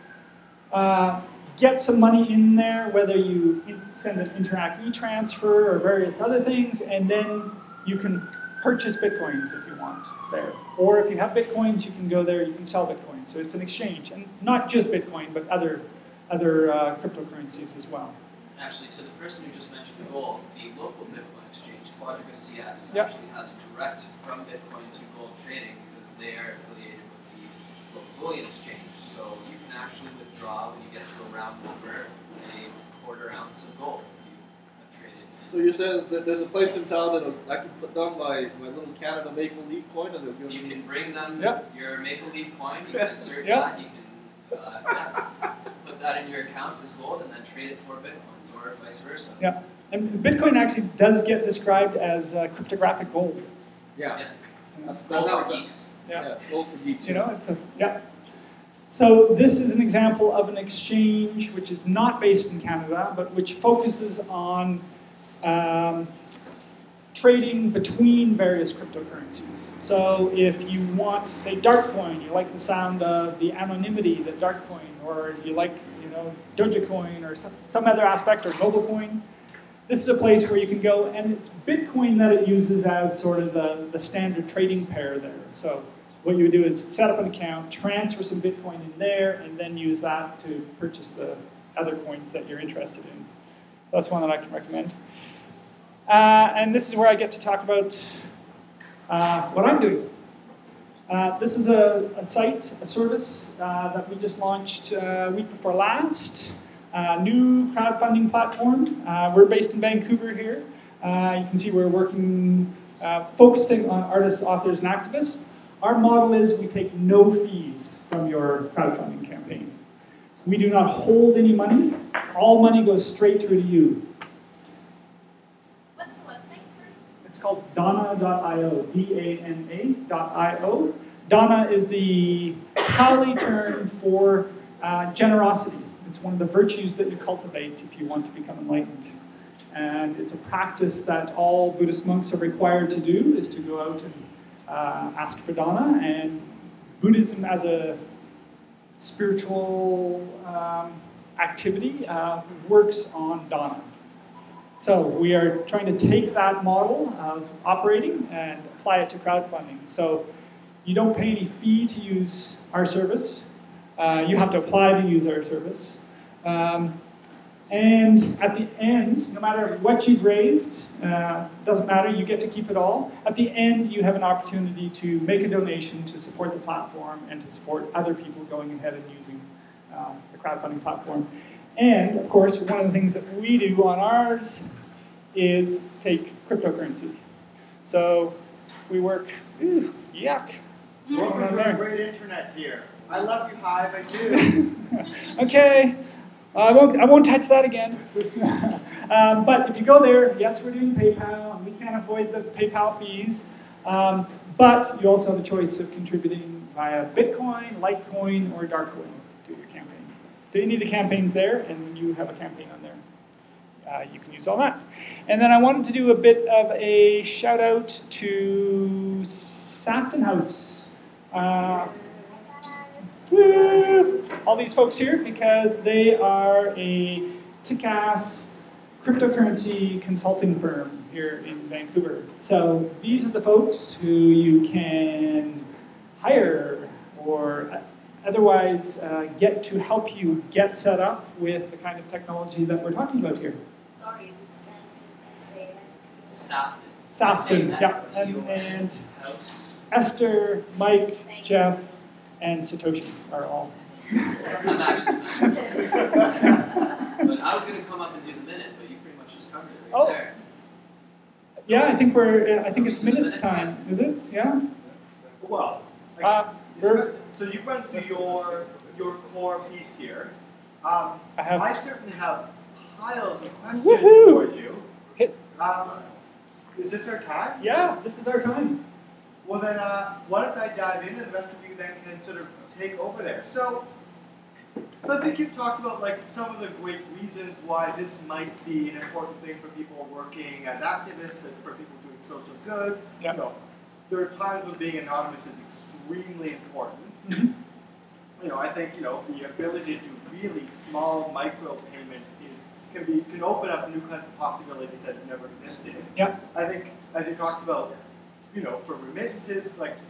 uh, get some money in there, whether you in- send an Interact e-transfer or various other things, and then you can purchase Bitcoins if you want there. Or if you have Bitcoins, you can go there, you can sell Bitcoins. So it's an exchange, and not just Bitcoin, but other other uh, cryptocurrencies as well. Actually, to the person who just mentioned the gold, the local Bitcoin exchange, Quadriga C X, Yep. actually has direct from Bitcoin to gold trading because they are affiliated with the local bullion exchange. So you can actually withdraw when you get to a round number a quarter ounce of gold if you have traded. So you said that there's a place in town that I can put down my, my little Canada Maple Leaf coin, and they'll give You me. can bring them Yep. your Maple Leaf coin, you can insert Yep. that, you can uh, yeah, put that in your account as gold and then trade it for Bitcoins or vice versa. Yeah, and Bitcoin actually does get described as uh, cryptographic gold. Yeah. Yeah. That's Gold that, for that, geeks. Yeah. yeah. Gold for geeks. You know, it's a, yeah. So this is an example of an exchange which is not based in Canada, but which focuses on um, trading between various cryptocurrencies. So if you want, say, Dartcoin, you like the sound of the anonymity that Dartcoin, or you like, you know, Dogecoin, or some, some other aspect, or Noblecoin, this is a place where you can go, and it's Bitcoin that it uses as sort of the, the standard trading pair there. So what you would do is set up an account, transfer some Bitcoin in there, and then use that to purchase the other coins that you're interested in. That's one that I can recommend. Uh, and this is where I get to talk about uh, what I'm doing. Uh, this is a, a site, a service uh, that we just launched uh, week before last. Uh, new crowdfunding platform. Uh, we're based in Vancouver here. Uh, you can see we're working, uh, focusing on artists, authors, and activists. Our model is we take no fees from your crowdfunding campaign. We do not hold any money. All money goes straight through to you. What's the website, sorry? It's called Dana dot i o, D A N A dot I O. Dana is the Pali term for uh, generosity. It's one of the virtues that you cultivate if you want to become enlightened. And it's a practice that all Buddhist monks are required to do, is to go out and uh, ask for dana. And Buddhism as a spiritual um, activity uh, works on dana. So we are trying to take that model of operating and apply it to crowdfunding. So you don't pay any fee to use our service. Uh, you have to apply to use our service. Um, and at the end, no matter what you've raised, uh, doesn't matter, you get to keep it all. At the end, you have an opportunity to make a donation to support the platform and to support other people going ahead and using uh, the crowdfunding platform. And, of course, one of the things that we do on ours is take cryptocurrency. So we work, ooh, yuck. Welcome to our great internet here. I love you, Hive, I do. Okay, I won't, I won't touch that again. um, but if you go there, yes, we're doing PayPal, and we can't avoid the PayPal fees. Um, but you also have a choice of contributing via Bitcoin, Litecoin, or Dartcoin to your campaign. So any of the campaigns there, and you have a campaign on there. Uh, you can use all that. And then I wanted to do a bit of a shout out to Safton House. Uh, woo, all these folks here, because they are a kick-ass cryptocurrency consulting firm here in Vancouver. So these are the folks who you can hire or otherwise uh, get to help you get set up with the kind of technology that we're talking about here. Sorry, is it Santon, S A N T? Safton. Safton, yeah. S A F T O N, And, and house. Esther, Mike, Thank Jeff, and Satoshi are all. I'm actually Max. But I was going to come up and do the minute, but you pretty much just covered it right Oh. there. Yeah, I think we're. I think Are it's we doing minute minutes time. Is it? Yeah. Well, like, Uh, we're- so you've run through your your core piece here. Um, I have. I certainly have piles of questions Woohoo! for you. Hit. Um, is this our time? Yeah, this is our time. Well then, uh, why don't I dive in, and the rest of you then can sort of take over there. So, so I think you've talked about like some of the great reasons why this might be an important thing for people working as activists and for people doing social good. Yeah. You know, there are times when being anonymous is extremely important. Mm-hmm. You know, I think you know the ability to do really small micro payments is can be can open up new kinds of possibilities that have never existed. Yeah. I think as you talked about, you know, for remittances, like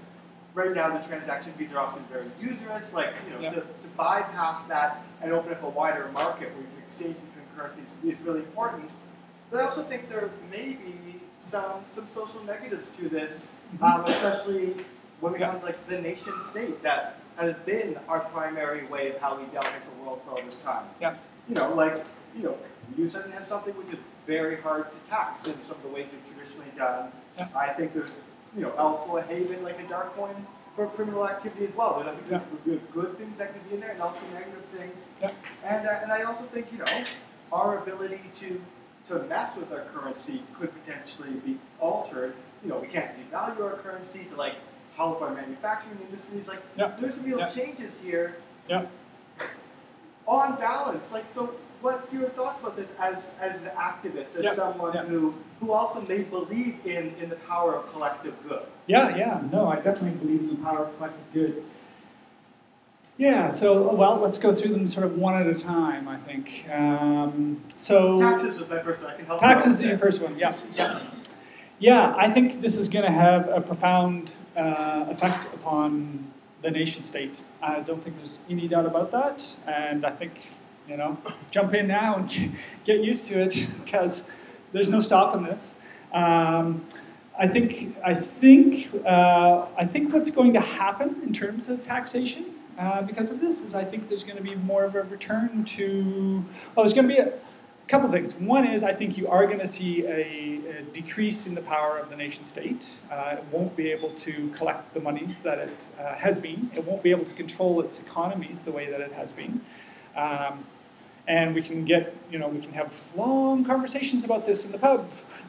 right now the transaction fees are often very usurious. Like, you know, Yeah. to, to bypass that and open up a wider market where you can exchange between currencies is really important. But I also think there may be some some social negatives to this, um, especially when we Yeah. come to like the nation state that has been our primary way of how we dominate the world for all this time. Yeah. You know, like, you know, you suddenly have something which is very hard to tax in some of the ways we've traditionally done. Yeah. I think there's, you know, also a haven like a dark coin for criminal activity as well. There's, I think, Yeah. there's good things that can be in there and also negative things. Yeah. And uh, and I also think, you know, our ability to to mess with our currency could potentially be altered. You know, we can't devalue our currency to like help our manufacturing industries. Like, Yeah. there's real Yeah. changes here. Yeah. On balance, like, so what's your thoughts about this as as an activist, as Yeah. someone Yeah. who who also may believe in in the power of collective good? Yeah, yeah, no, I definitely believe in the power of collective good. Yeah, so, well, let's go through them sort of one at a time, I think. Um, so Taxes was my first one. I can help. Taxes you is your first one, yeah. Yeah, yeah I think this is going to have a profound uh, effect upon the nation state. I don't think there's any doubt about that, and I think, you know, jump in now and get used to it, because there's no stopping this. Um, I think I think uh, I think what's going to happen in terms of taxation uh, because of this is I think there's going to be more of a return to well, there's going to be a couple of things. One is I think you are going to see a, a decrease in the power of the nation state. Uh, it won't be able to collect the monies that it uh, has been. It won't be able to control its economies the way that it has been. Um, and we can get, you know, we can have long conversations about this in the pub,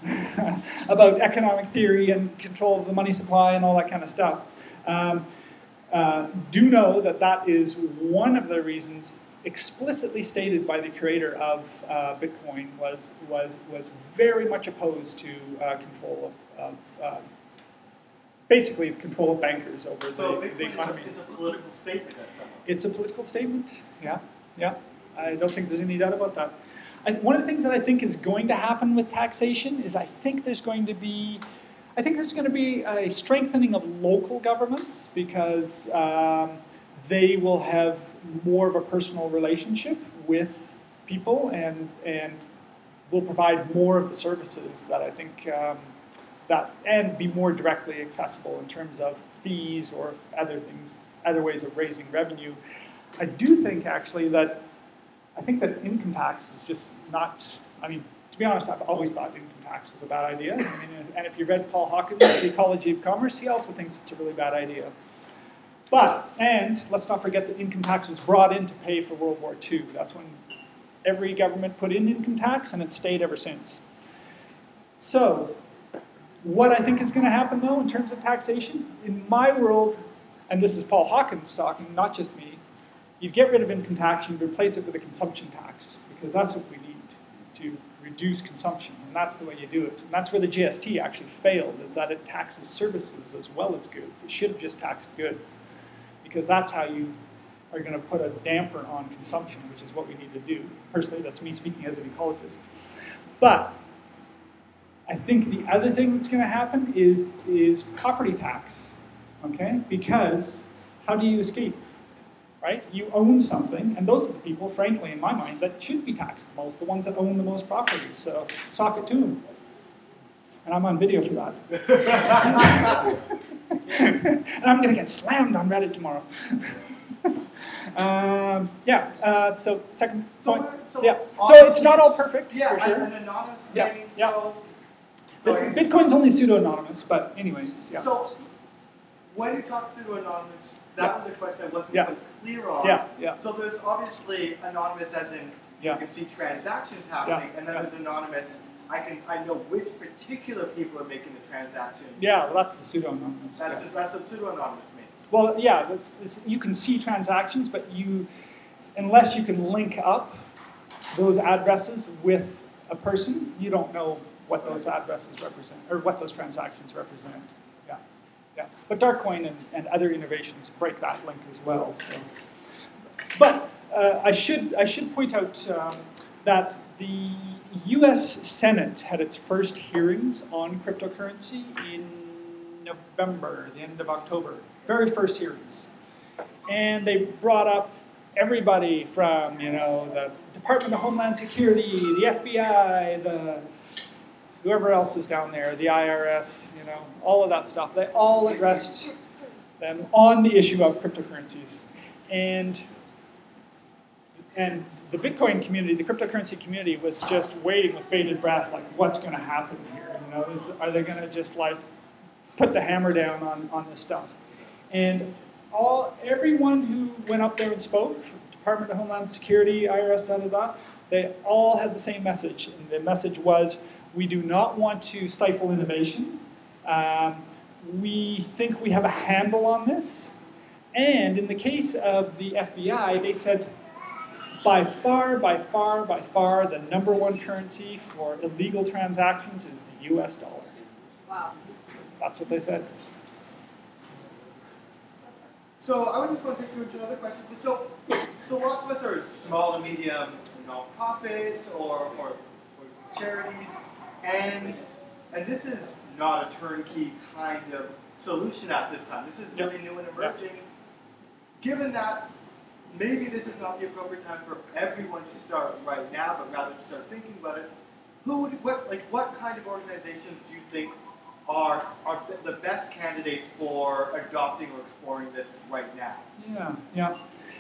about economic theory and control of the money supply and all that kind of stuff. Um, uh, do know that that is one of the reasons explicitly stated by the creator of uh, Bitcoin was was was very much opposed to uh, control of, of uh, basically the control of bankers over So the, the Bitcoin economy. is a political statement at some point. It's a political statement. Yeah, yeah. I don't think there's any doubt about that. I, one of the things that I think is going to happen with taxation is I think there's going to be, I think there's going to be a strengthening of local governments because um, they will have more of a personal relationship with people and and will provide more of the services that I think um, that and be more directly accessible in terms of fees or other things, other ways of raising revenue. I do think actually that I think that income tax is just not, I mean, to be honest, I've always thought income tax was a bad idea. I mean, and if you read Paul Hawkins' The Ecology of Commerce, he also thinks it's a really bad idea. But, and let's not forget that income tax was brought in to pay for World War Two. That's when every government put in income tax, and it's stayed ever since. So, what I think is going to happen, though, in terms of taxation, in my world, and this is Paul Hawkins talking, not just me, you get rid of income tax and replace it with a consumption tax, because that's what we need to reduce consumption, and that's the way you do it. And that's where the G S T actually failed, is that it taxes services as well as goods. It should have just taxed goods, because that's how you are going to put a damper on consumption, which is what we need to do. Personally, that's me speaking as an ecologist. But I think the other thing that's going to happen is, is property tax, okay? Because how do you escape? Right? You own something, and those are the people, frankly, in my mind, that should be taxed the most, the ones that own the most property. So, sock it to them. And I'm on video for that. And I'm going to get slammed on Reddit tomorrow. um, yeah, uh, so second point. So, yeah. So it's not all perfect, yeah, for sure. an anonymous thing, Yeah, yeah. so... This, so Bitcoin's only pseudo-anonymous, but anyways, yeah. So, when you talk pseudo-anonymous, that Yeah. was a question I wasn't Yeah. quite clear on. Yeah, yeah. So there's obviously anonymous as in Yeah. you can see transactions happening, Yeah, and then yeah. there's anonymous, I can I know which particular people are making the transaction. Yeah, well, that's the pseudo-anonymous. That's, yeah. just, that's what pseudo-anonymous means. Well, yeah, that's, this, you can see transactions, but you, unless you can link up those addresses with a person, you don't know what those addresses represent, or what those transactions represent. Yeah, yeah. But Darkcoin and, and other innovations break that link as well. So. But uh, I should I should point out um, that the U S Senate had its first hearings on cryptocurrency in November, the end of October, very first hearings. And they brought up everybody from, you know, the Department of Homeland Security, the F B I, the whoever else is down there, the I R S, you know, all of that stuff. They all addressed them on the issue of cryptocurrencies. And, and the Bitcoin community, the cryptocurrency community was just waiting with bated breath, like, what's going to happen here? You know, is, are they going to just like put the hammer down on, on this stuff? And all everyone who went up there and spoke, Department of Homeland Security, I R S, da da da, they all had the same message. And the message was, we do not want to stifle innovation. Um, we think we have a handle on this. And in the case of the F B I, they said, by far, by far, by far, the number one currency for illegal transactions is the U S dollar. Wow. That's what they said. So I would just want to take you into another question. So, so lots of us are small to medium nonprofits or, or, or charities, and and this is not a turnkey kind of solution at this time. This is really new and emerging. Yep. Given that, maybe this is not the appropriate time for everyone to start right now, but rather to start thinking about it. Who would, what, like, what kind of organizations do you think are are the best candidates for adopting or exploring this right now? Yeah, yeah.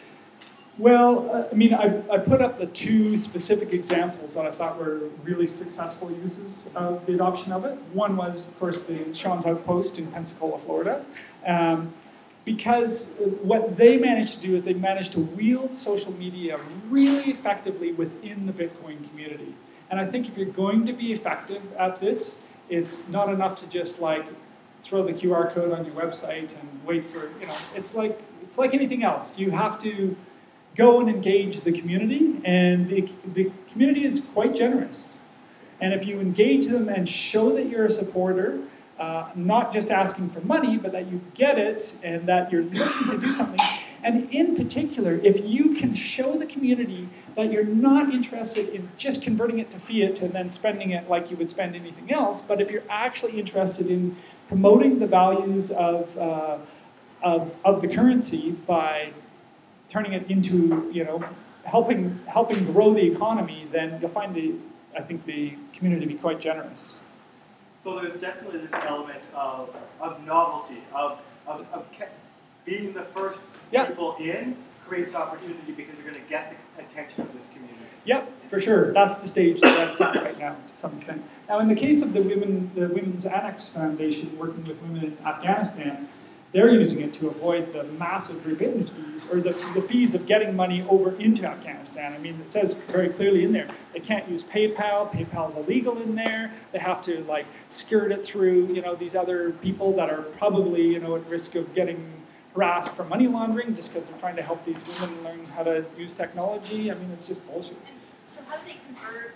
Well, uh, I mean, I, I put up the two specific examples that I thought were really successful uses of the adoption of it. One was, of course, the Sean's Outpost in Pensacola, Florida. Um, because what they managed to do is they managed to wield social media really effectively within the Bitcoin community. And I think if you're going to be effective at this, it's not enough to just like throw the Q R code on your website and wait for, you know, it's like, it's like anything else. You have to go and engage the community, and the, the community is quite generous. And if you engage them and show that you're a supporter, uh, not just asking for money, but that you get it and that you're looking to do something, and in particular, if you can show the community that you're not interested in just converting it to fiat and then spending it like you would spend anything else, but if you're actually interested in promoting the values of, uh, of, of the currency by turning it into, you know, helping helping grow the economy, then you'll find the, I think, the community to be quite generous. So there's definitely this element of, of novelty, of, of, of being the first yeah. people in creates opportunity because you're going to get the attention of this community. Yep, for sure. That's the stage that that's at right now, to some extent. Now, in the case of the women, the Women's Annex Foundation working with women in Afghanistan, they're using it to avoid the massive remittance fees, or the, the fees of getting money over into Afghanistan. I mean, it says very clearly in there, they can't use PayPal. PayPal's illegal in there. They have to like skirt it through, you know, these other people that are probably, you know, at risk of getting harassed for money laundering just because they're trying to help these women learn how to use technology. I mean, it's just bullshit. And so how do they convert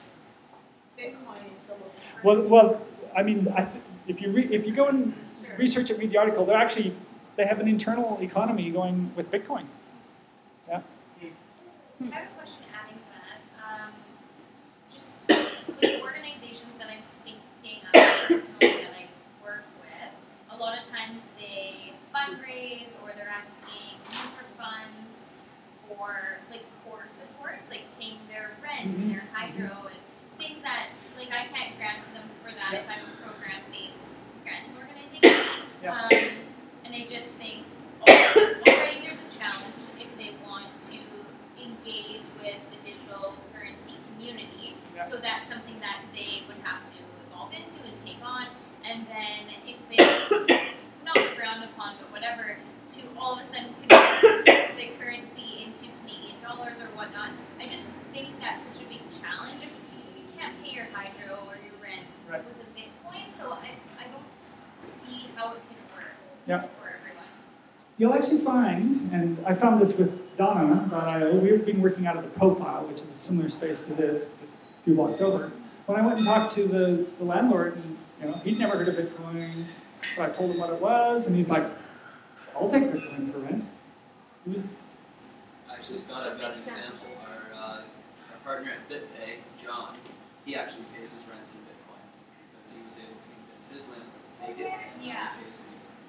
Bitcoin into the local currency? Well, well, I mean, I th if you re if you go and research it, read the article, they're actually, they have an internal economy going with Bitcoin. Yeah. I have a question adding to that. Um, just with organizations that I'm thinking of personally that I work with, a lot of times they fundraise or they're asking for funds for like core supports, like paying their rent Mm-hmm. and their hydro and things that like I can't grant to them for that if I'm a program-based granting organization. Yeah. Um, and I just think already there's a challenge if they want to engage with the digital currency community. Yeah. So that's something that they would have to evolve into and take on. And then if it's not frowned upon, but whatever, to all of a sudden convert the currency into Canadian dollars or whatnot, I just think that's such a big challenge. If you can't pay your hydro or your rent right. with a Bitcoin, so I, I don't see how it can work Yeah. for everyone. You'll actually find, and I found this with Donna, that I, we've been working out of the Profile, which is a similar space to this, just a few blocks over. When I went and talked to the, the landlord, and, you know, he'd never heard of Bitcoin, but I told him what it was, and he's like, I'll take Bitcoin for rent. He was, Actually, Scott, I've got an example. Our, uh, our partner at BitPay, John, he actually pays his rent in Bitcoin because he was able to convince his landlord to take it. And Yeah. he pays his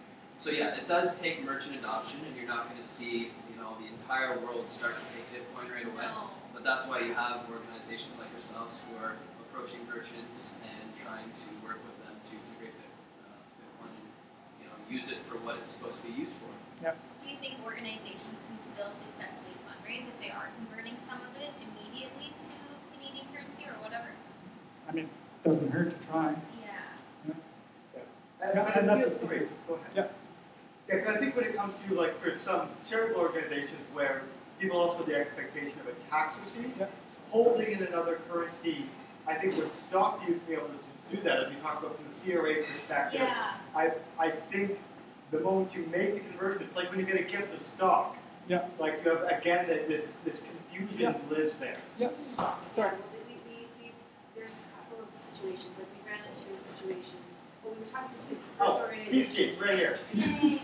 So yeah, it does take merchant adoption, and you're not going to see, you know, the entire world start to take Bitcoin right away. No. But that's why you have organizations like yourselves who are approaching merchants and trying to work with them to integrate uh, Bitcoin and, you know, use it for what it's supposed to be used for. Yep. Do you think organizations can still successfully fundraise if they are converting some of it immediately to Canadian currency or whatever? I mean, it doesn't hurt to try. Yeah. And, Yeah, but and I that's- feel- sorry, go ahead. Yeah. Yeah, because I think when it comes to like for some charitable organizations where people also have the expectation of a tax receipt, Yeah. holding in another currency, I think would stop you from being able to do that. As we talked about from the C R A perspective, Yeah. I I think the moment you make the conversion, it's like when you get a gift of stock. Yeah. Like you have again that this this confusion lives there. Yeah. Sorry. Yeah, well, we, we, we, there's a couple of situations, like we ran into a situation, well, we were talking to the first Oh, organization. Peace Games right here. Yay.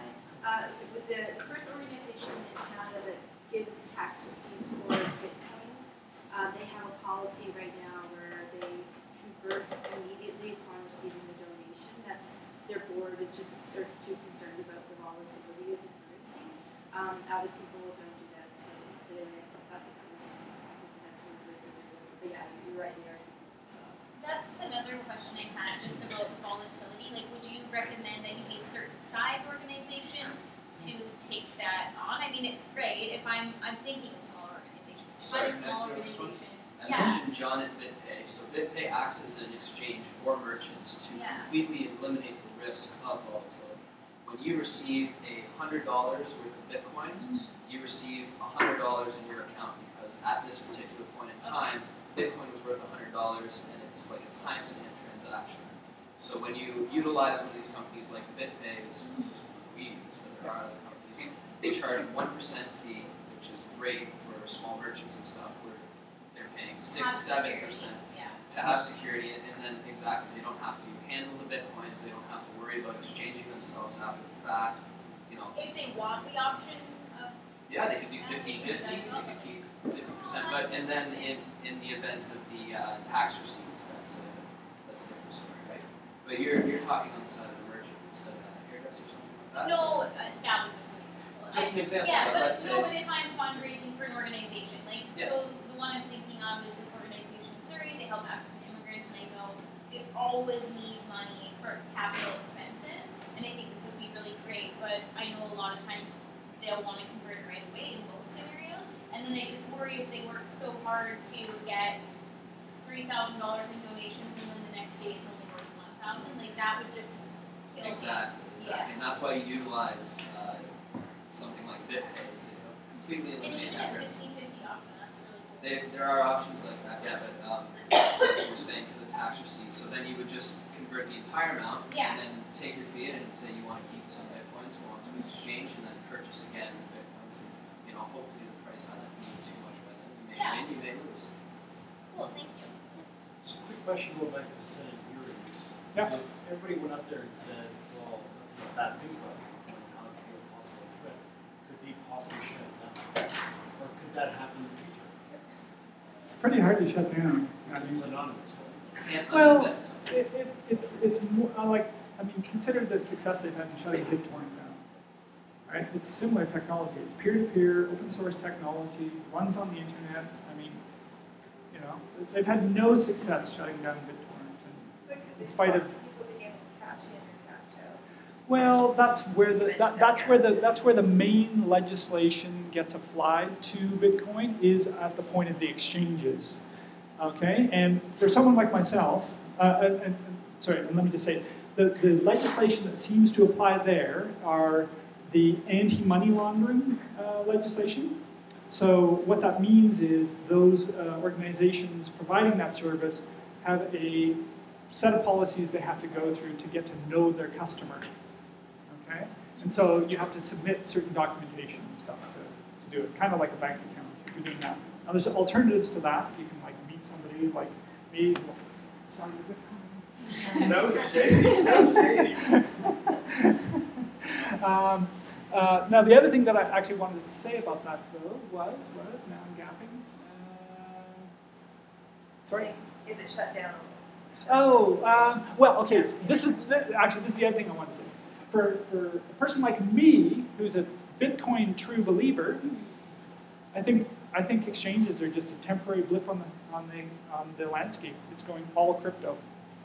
Uh, with the, the first organization in Canada that gives tax receipts for Bitcoin, uh, they have a policy right now where they convert immediately upon receiving the donation. That's their board is just sort of too concerned about the volatility of the currency. Um, other people don't do that, so the, that becomes, I think that's one of the reasons they're doing it. But yeah, you're right, they are. So. That's another question I had just about volatility. Like, would you recommend that you be a certain size organization to take that on? I mean, it's great if I'm I'm thinking of smaller organizations. If Sorry, I'm a can I small steal this one? organization. I Yeah. mentioned John at BitPay. So BitPay acts as an exchange for merchants to Yeah. completely eliminate the risk of volatility. When you receive a hundred dollars worth of Bitcoin, Mhm. you receive a hundred dollars in your account because at this particular point in time, Bitcoin was worth a hundred dollars, and it's like a timestamp transaction. So when you utilize one of these companies like BitPay, is just one we use, but there are other companies, they charge a one percent fee, which is great for small merchants and stuff, where they're paying six, Have seven security. percent Yeah. to have security, and then exactly, they don't have to handle the Bitcoins, they don't have to worry about exchanging themselves after the fact, you know. If they want the option of Yeah, they could do fifty-fifty, they could keep fifty percent, but, and then in, in the event of the uh, tax receipts, that's a, that's a different story, right? But you're, you're talking on the side of the merchant instead of a hairdresser or something like that. no, uh, that was just an example. Just an I- example, Yeah, but but let's no, say- but if I'm fundraising for an organization, like Yeah. so the one I'm thinking of is this organization in Surrey. They help African immigrants, and I know they always need money for capital expenses, and I think this would be really great. But I know a lot of times they'll want to convert it right away in most scenarios, and then I just worry if they work so hard to get three thousand dollars in donations, and then the next day it's only worth one thousand. Like that would just kill me. Exactly, exactly, and that's why you utilize uh, something like BitPay to completely And eliminate even that a risk. fifteen fifty option, that's really cool. There, there are options like that, yeah, but um, like you were saying for the tax receipt, so then you would just convert the entire amount, Yeah. and then take your fiat and say you want to keep some Bitcoins, go on to exchange, and then purchase again the Bitcoins, and you know, hopefully the price hasn't moved too much by then. You may Yeah. win, you may lose. Cool, thank you. Just a quick question going back to the Senate hearings. Yeah. If everybody went up there and said, well, nothing but bad things about Bitcoin, how it could be a possible threat, could they possibly shut it down? Or could that happen in the future? It's pretty hard to shut down. I This is mean, anonymous, Can't Well, uninvent something. it, it, it's it's more uh, like I mean, consider the success they've had in shutting Bitcoin down. Right? It's similar technology. It's peer-to-peer, open source technology, runs on the internet. I mean, you know, they've had no success shutting down Bitcoin. In spite of people being able to cash in or cash out. well, that's where the that, that's where the that's where the main legislation gets applied to Bitcoin is at the point of the exchanges. Okay, and for someone like myself, uh, and, and, sorry, and let me just say, the, the legislation that seems to apply there are the anti-money laundering uh, legislation. So what that means is those uh, organizations providing that service have a set of policies they have to go through to get to know their customer. Okay, and so you have to submit certain documentation and stuff to, to do it, kind of like a bank account if you're doing that. Now there's alternatives to that. You can like meet somebody like me, who will sell you Bitcoin. So shady, so shady. um, uh, now the other thing that I actually wanted to say about that though was, was, now I'm gapping. Uh, sorry? Is it shut down? Oh, um, well, okay, so this is, th actually this is the other thing I want to say. for, for a person like me, who's a Bitcoin true believer, I think I think exchanges are just a temporary blip on the on the on the landscape. It's going all crypto.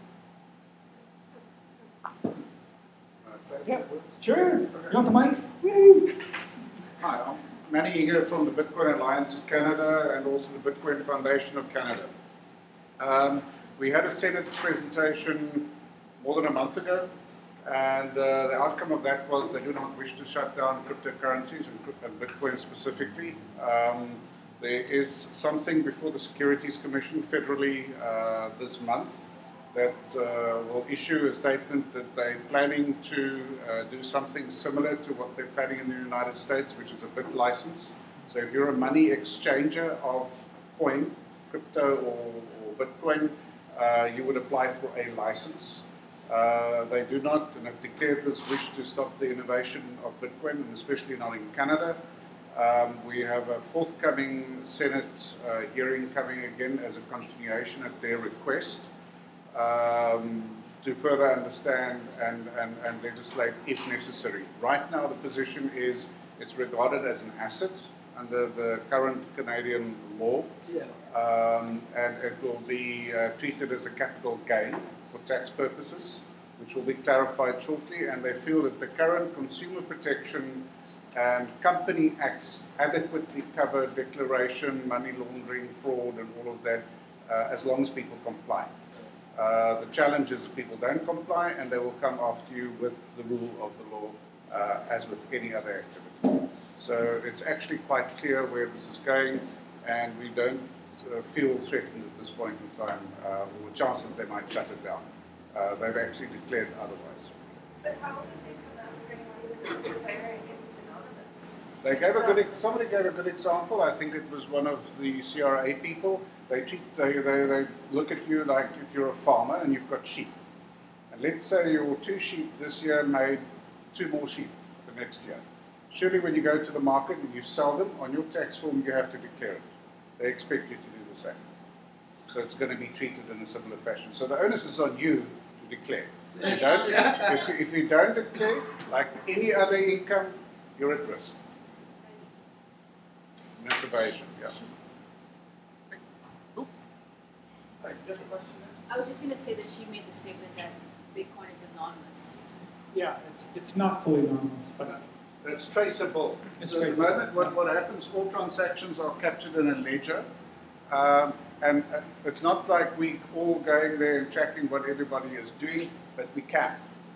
Yeah, sure. Okay. You want the mic? Woo! Hi, I'm Manny Eager from the Bitcoin Alliance of Canada and also the Bitcoin Foundation of Canada. Um, we had a Senate presentation more than a month ago, and uh, the outcome of that was they do not wish to shut down cryptocurrencies and, and Bitcoin specifically. Um, there is something before the Securities Commission federally uh, this month that uh, will issue a statement that they're planning to uh, do something similar to what they're planning in the United States, which is a bit license. So if you're a money exchanger of coin, crypto or, or Bitcoin, uh, you would apply for a license. Uh, they do not, and have declared this wish to stop the innovation of Bitcoin, and especially not in Canada. Um, we have a forthcoming Senate uh, hearing coming again as a continuation at their request. Um, to further understand and, and, and legislate if necessary. Right now the position is it's regarded as an asset under the current Canadian law, Yeah. um, and it will be uh, treated as a capital gain for tax purposes, which will be clarified shortly, and they feel that the current consumer protection and company acts adequately cover declaration, money laundering, fraud, and all of that, uh, as long as people comply. Uh, the challenge is that people don't comply, and they will come after you with the rule of the law, uh, as with any other activity. So it's actually quite clear where this is going, and we don't uh, feel threatened at this point in time, uh, or a chance that they might shut it down. Uh, they've actually declared otherwise. But how would they come after anyone who declaring if it's anonymous? They gave a good, somebody gave a good example. I think it was one of the C R A people. They, treat, they, they, they look at you like if you're a farmer and you've got sheep. And let's say your two sheep this year made two more sheep the next year. Surely when you go to the market and you sell them, on your tax form you have to declare it. They expect you to do the same. So it's going to be treated in a similar fashion. So the onus is on you to declare. If you don't, if you, if you don't declare, like any other income, you're at risk. And that's evasion, yeah. I was just going to say that she made the statement that Bitcoin is anonymous. Yeah, it's it's not fully anonymous, but it's traceable. It's so traceable. At the moment, what, what happens, all transactions are captured in a ledger. Um, and uh, it's not like we all going there and tracking what everybody is doing, but we can.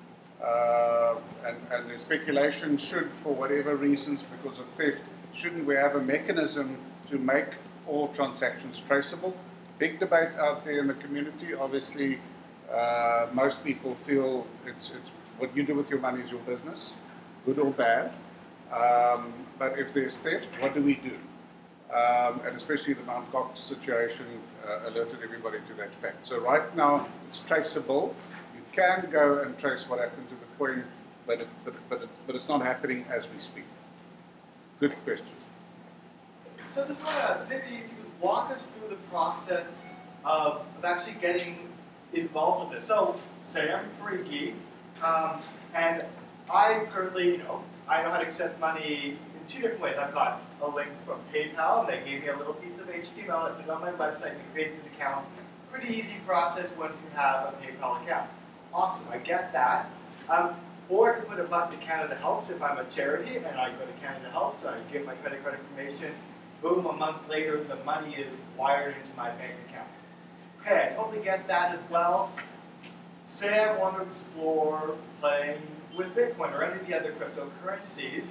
Uh, and, and the speculation should, for whatever reasons, because of theft, shouldn't we have a mechanism to make all transactions traceable? Big debate out there in the community. Obviously, uh, most people feel it's, it's what you do with your money is your business, good or bad. Um, but if there's theft, what do we do? Um, and especially the Mount Cox situation uh, alerted everybody to that fact. So right now, it's traceable. You can go and trace what happened to the coin, but, it, but, but, it, but it's not happening as we speak. Good question. So just want to, maybe if you could walk us through the process of, of actually getting involved with this. So say I'm freaky, um, and I currently, you know, I know how to accept money in two different ways. I've got a link from PayPal, and they gave me a little piece of H T M L, I put it on my website, you can create an account. Pretty easy process once you have a PayPal account. Awesome, I get that. Um, or I can put a button to Canada Helps if I'm a charity, and I go to Canada Helps, I give my credit card information, boom, a month later, the money is wired into my bank account. Okay, I totally get that as well. Say I want to explore playing with Bitcoin or any of the other cryptocurrencies.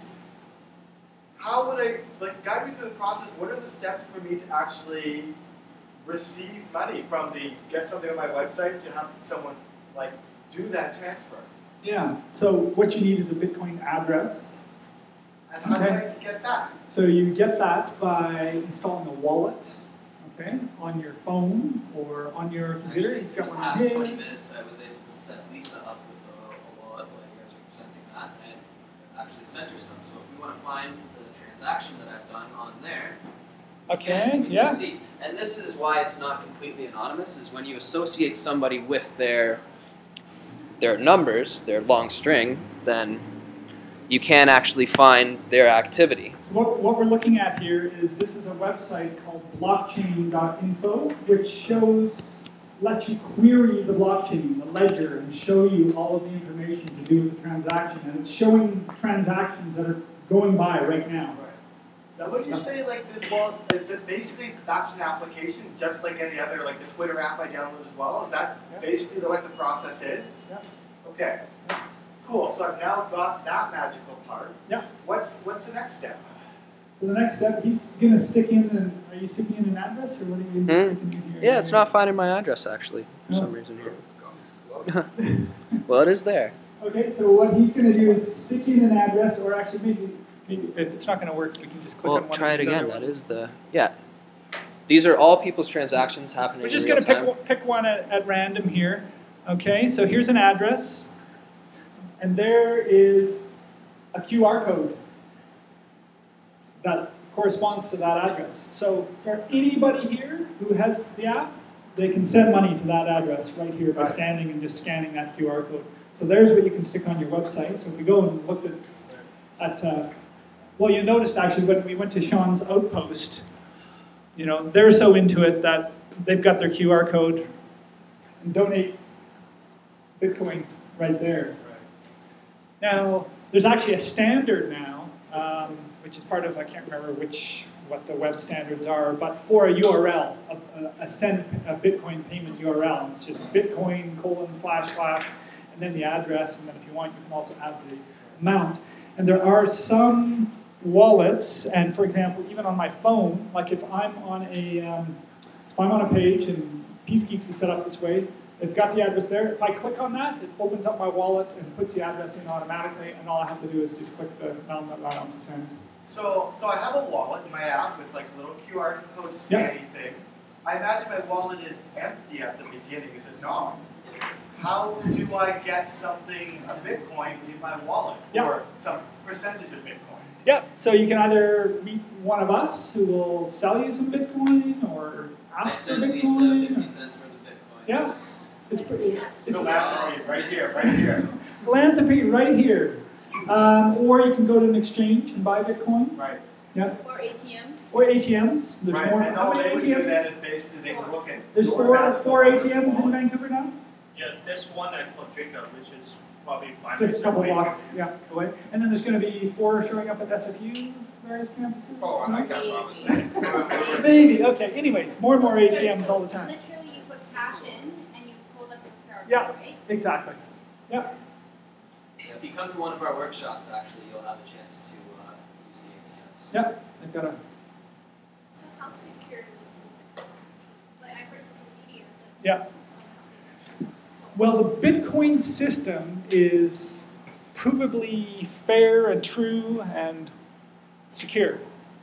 How would I, like, guide me through the process? What are the steps for me to actually receive money from the, get something on my website to have someone, like, do that transfer? yeah. So what you need is a Bitcoin address. And how Okay. do I get that? So you get that by installing a wallet, okay, on your phone or on your computer. Actually, It's got in the one of past twenty these. minutes, I was able to set Lisa up with a, a wallet while you guys were presenting that, and actually sent her some. So if we want to find the transaction that I've done on there, Okay, we can yeah. see. And this is why it's not completely anonymous, is when you associate somebody with their their numbers, their long string, then you can actually find their activity. So what, what we're looking at here is this is a website called blockchain dot info, which shows, lets you query the blockchain, the ledger, and show you all of the information to do with the transaction. And it's showing transactions that are going by right now. Now, when you say like this, well, is it basically that's an application just like any other, like the Twitter app I download as well? Is that Yeah. basically what the process is? Yeah. Okay. Cool. So I've now got that magical part. Yeah. What's what's the next step? So the next step, he's going to stick in, an, are you sticking in an address, or what are you Hmm? sticking in here? Yeah, it's not finding my address actually for some reason here. Well, it is there. Okay, so what he's going to do is stick in an address, or actually maybe, maybe if it's not going to work, we can just click Well, on one try of it these again. other That ones. is the yeah. These are all people's transactions happening. We're just in real going to pick time. one, pick one at, at random here. Okay, so here's an address, and there is a Q R code that corresponds to that address. So for anybody here who has the app, they can send money to that address right here by standing and just scanning that Q R code. So there's what you can stick on your website. So if we go and look at, at uh, well, you noticed actually when we went to Sean's Outpost, you know, they're so into it that they've got their Q R code and donate Bitcoin right there. Now, there's actually a standard now, um, which is part of, I can't remember which, what the web standards are, but for a U R L, a, a, a send a Bitcoin payment U R L. It's just Bitcoin colon slash slash, and then the address, and then if you want, you can also add the amount. And there are some wallets, and for example, even on my phone, like if I'm on a, um, if I'm on a page, and PeaceGeeks is set up this way, they've got the address there. If I click on that, it opens up my wallet and puts the address in automatically, and all I have to do is just click the amount that I want to send. So, so I have a wallet in my app with like a little Q R code scanning thing. I imagine my wallet is empty at the beginning, is it not? How do I get something, a Bitcoin, in my wallet, Yeah. or some percentage of Bitcoin? Yeah, so you can either meet one of us who will sell you some Bitcoin, or I ask for sent Lisa Bitcoin. fifty cents worth of Bitcoin. Yeah. Just- It's pretty. It's Philanthropy, right here, right here. philanthropy right here. Um, or you can go to an exchange and buy Bitcoin. Right. Yeah. Or A T Ms. Or A T Ms. There's right. more. And How all many they would do A T then Ms? is basically they can look at There's your four magical four A T wallet. Ms in Vancouver now. Yeah, there's one at Quadriga, which is probably five Just a minutes couple away. blocks. Yeah, away. And then there's going to be four showing up at S F U various campuses. Oh, I No? like that promise. Maybe. Okay. Anyways, more and more A T Ms all the time. Literally, you put cash in and you hold up your card, Yeah. right? Exactly. Yeah. Yeah, if you come to one of our workshops, actually, you'll have a chance to uh, use the A T Ms. Yeah. They've got a. So how secure is it? Like I heard from the media that Yeah. somehow it's so Well, the Bitcoin system is provably fair and true and secure.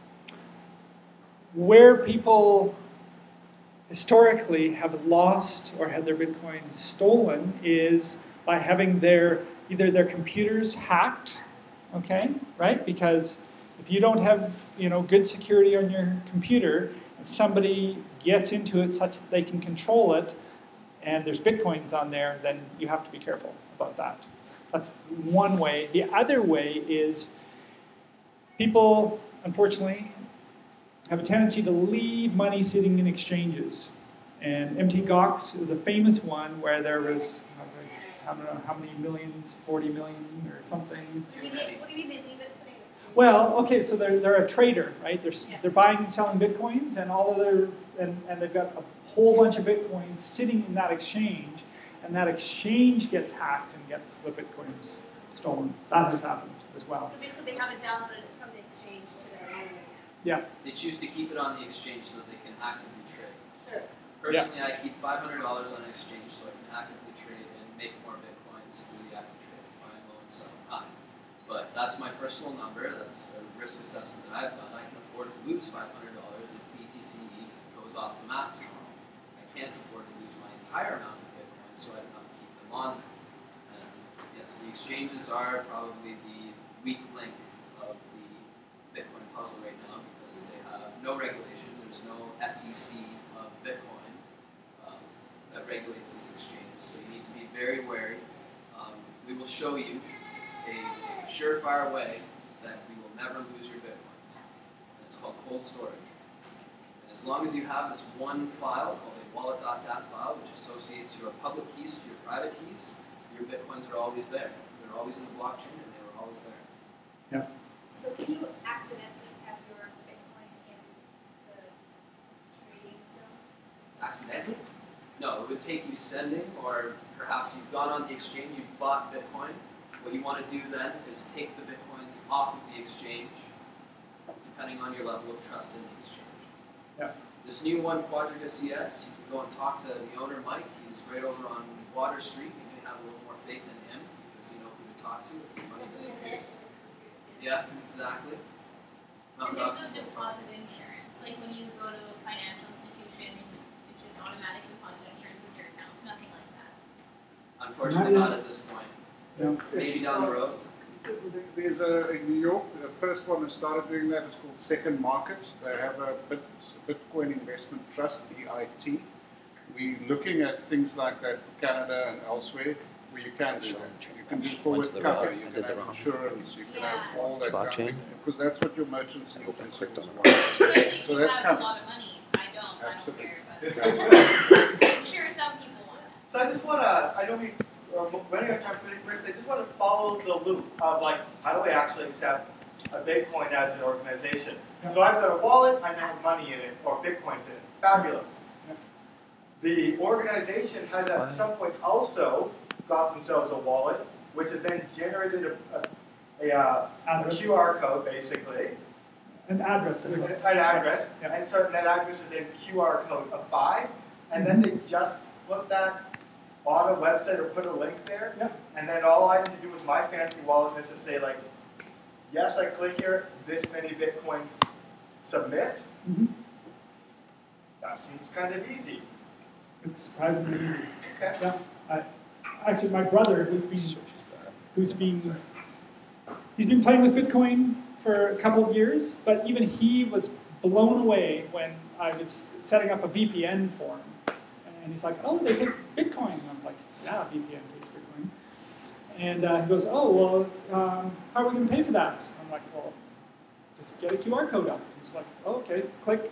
Where people historically have lost or had their Bitcoin stolen is by having their either their computers hacked, okay, right? Because if you don't have, you know, good security on your computer, and somebody gets into it such that they can control it, and there's Bitcoins on there, then you have to be careful about that. That's one way. The other way is people, unfortunately, have a tendency to leave money sitting in exchanges. And M T Gox is a famous one where there was, I don't know how many millions, forty million or something. What do you mean, what do you mean they leave it sitting? Well, okay, so they're, they're a trader, right? They're, Yeah. they're buying and selling Bitcoins, and all of their, and, and they've got a whole bunch of Bitcoins sitting in that exchange, and that exchange gets hacked and gets the Bitcoins stolen. That has happened as well. So basically they have it downloaded from the exchange to their own. Yeah. They choose to keep it on the exchange so that they can actively trade. Sure. Personally, I keep five hundred dollars on an exchange so I can actively trade and make more Bitcoins through the active trade, buying low and selling high. But that's my personal number. That's a risk assessment that I've done. I can afford to lose five hundred dollars if B T C goes off the map tomorrow. I can't afford to lose my entire amount of Bitcoin, so I have to keep them on there. And yes, the exchanges are probably the weak link of the Bitcoin puzzle right now because they have no regulation. There's no S E C of Bitcoin um, that regulates these exchanges. So you need to be very wary. Um, we will show you a surefire way that we will never lose your bitcoins. And it's called cold storage. And as long as you have this one file called a wallet.dat file, which associates your public keys to your private keys, your bitcoins are always there. They're always in the blockchain, and they were always there. Yeah. So if you accidentally have your Bitcoin in the trading zone? Accidentally? No, it would take you sending, or perhaps you've gone on the exchange, you've bought Bitcoin. What you want to do then is take the Bitcoins off of the exchange, depending on your level of trust in the exchange. Yeah. This new one, Quadriga C S, you can go and talk to the owner, Mike. He's right over on Water Street. You may have a little more faith in him because you know who to talk to if your money disappears. Yeah, exactly. Not And there's us. no deposit insurance. Like when you go to a financial institution and it's just automatic deposit insurance with your account. It's nothing like that. Unfortunately, not at this point. No. Maybe down the road. There's a, in New York, the first one that started doing that is called Second Market. They have a Bit, Bitcoin Investment Trust, B I T. We're looking at things like that in Canada and elsewhere where you can do that. You can do forward cover, you can have insurance, you can have all that kind of thing, because that's what your merchants and your consumers want. Especially if So you that's have coming. a lot of money. I don't. Absolutely. I don't care. But I'm sure some people want it. So I just want to, I know we are running out of time pretty quickly, I just want to follow the loop of like, how do I actually accept a Bitcoin as an organization? So I've got a wallet, I now have money in it, or Bitcoins in it. Fabulous. The organization has at some point also got themselves a wallet, which has then generated a, a, a, uh, a Q R code, basically. An address. An, an address. Yeah. And so that address is a Q R code of five. And then they just put that on a website or put a link there. Yeah. And then all I need to do with my fancy wallet is to say, like, yes, I click here, this many Bitcoins, submit. Mm-hmm. That seems kind of easy. It's surprisingly easy. Okay. Yeah. I, actually, my brother, who's been, who's been, he's been playing with Bitcoin for a couple of years, but even he was blown away when I was setting up a V P N for him. And he's like, oh, they take Bitcoin. And I'm like, yeah, V P N takes Bitcoin. And uh, he goes, oh, well, um, how are we going to pay for that? I'm like, well, just get a Q R code up. He's like, oh, okay, click.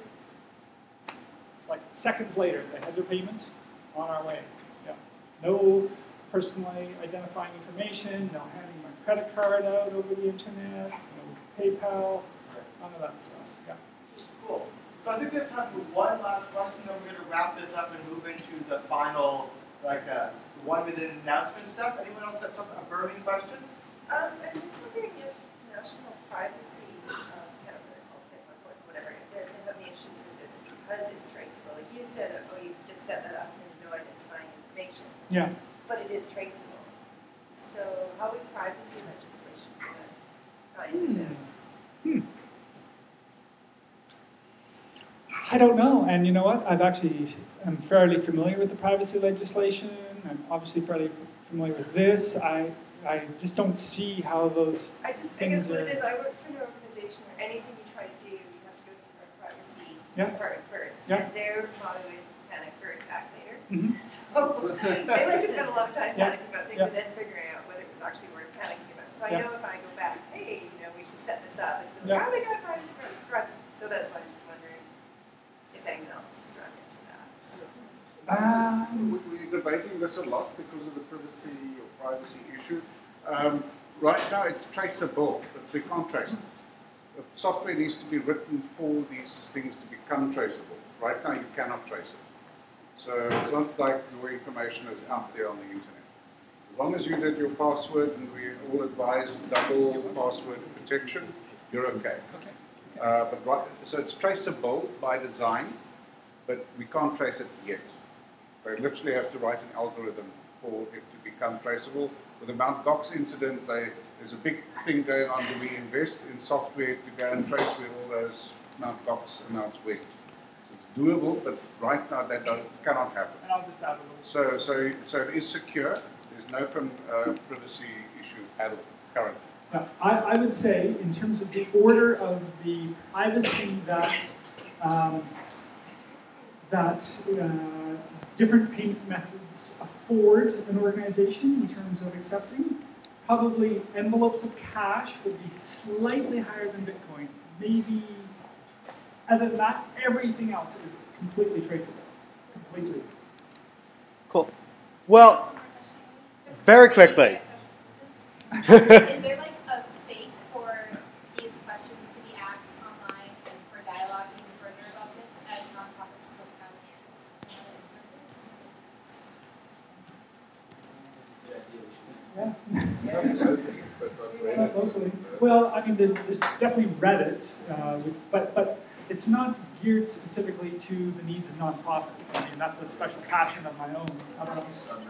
Like seconds later, they had their payment on our way. Yeah. No personally identifying information, no handing my credit card out over the internet, no PayPal, none of that stuff. Yeah. Cool. So I think we have time for one last question, then we're going to wrap this up and move into the final, like, uh, one-minute announcement stuff. Anyone else got something, a burning question? Um, I'm just wondering if national privacy, um, kind of whatever, if there have any issues with this because it's traceable. Like you said, oh, you just set that up and there's no identifying information. Yeah. But it is traceable. So how is privacy legislation going to tie into Hmm. this? Hmm. I don't know, and you know what? I've actually am fairly familiar with the privacy legislation. I'm obviously fairly familiar with this. I I just don't see how those I just, I things guess what are. it is, I work for an organization where anything you try to do, you have to go through our privacy Yeah. department first. Yeah. And their motto is panic first, act later. Mhm. So they like to spend a lot of time Yeah. panicking about things Yeah. and then figuring out whether it was actually worth panicking about. So I Yeah. know if I go back, hey, you know, we should set this up, and they're Yeah. like, oh, they got privacy, privacy, privacy. So that's why I'm just wondering if anyone else has run into that. Um, We- We're debating this a lot because of the privacy or privacy issue. Um, right now it's traceable, but we can't trace it. The software needs to be written for these things to become traceable. Right now you cannot trace it. So it's not like your information is out there on the internet. As long as you did your password, and we all advise double password protection, you're okay. okay. Uh, but right, so it's traceable by design, but we can't trace it yet. They literally have to write an algorithm for it to become traceable. With the Mount Gox incident, they, there's a big thing going on where we invest in software to go and trace where all those Mount Gox amounts went. So it's doable, but right now that don't, cannot happen. And I'll just add a little. So, so, so it is secure. There's no con, uh, privacy issue at all currently. Uh, I, I would say, in terms of the order of the privacy that um, that uh, different payment methods afford an organization in terms of accepting, probably envelopes of cash would be slightly higher than Bitcoin. Maybe, other than that, everything else is completely traceable. Completely. Cool. Well, very quickly. Is there like a space for these questions to be asked online and for dialoguing further about this as nonprofits look how Yeah. Locally. Well, I mean, there, there's definitely Reddit, uh, but but it's not geared specifically to the needs of nonprofits. I mean, that's a special passion of my own. I don't know.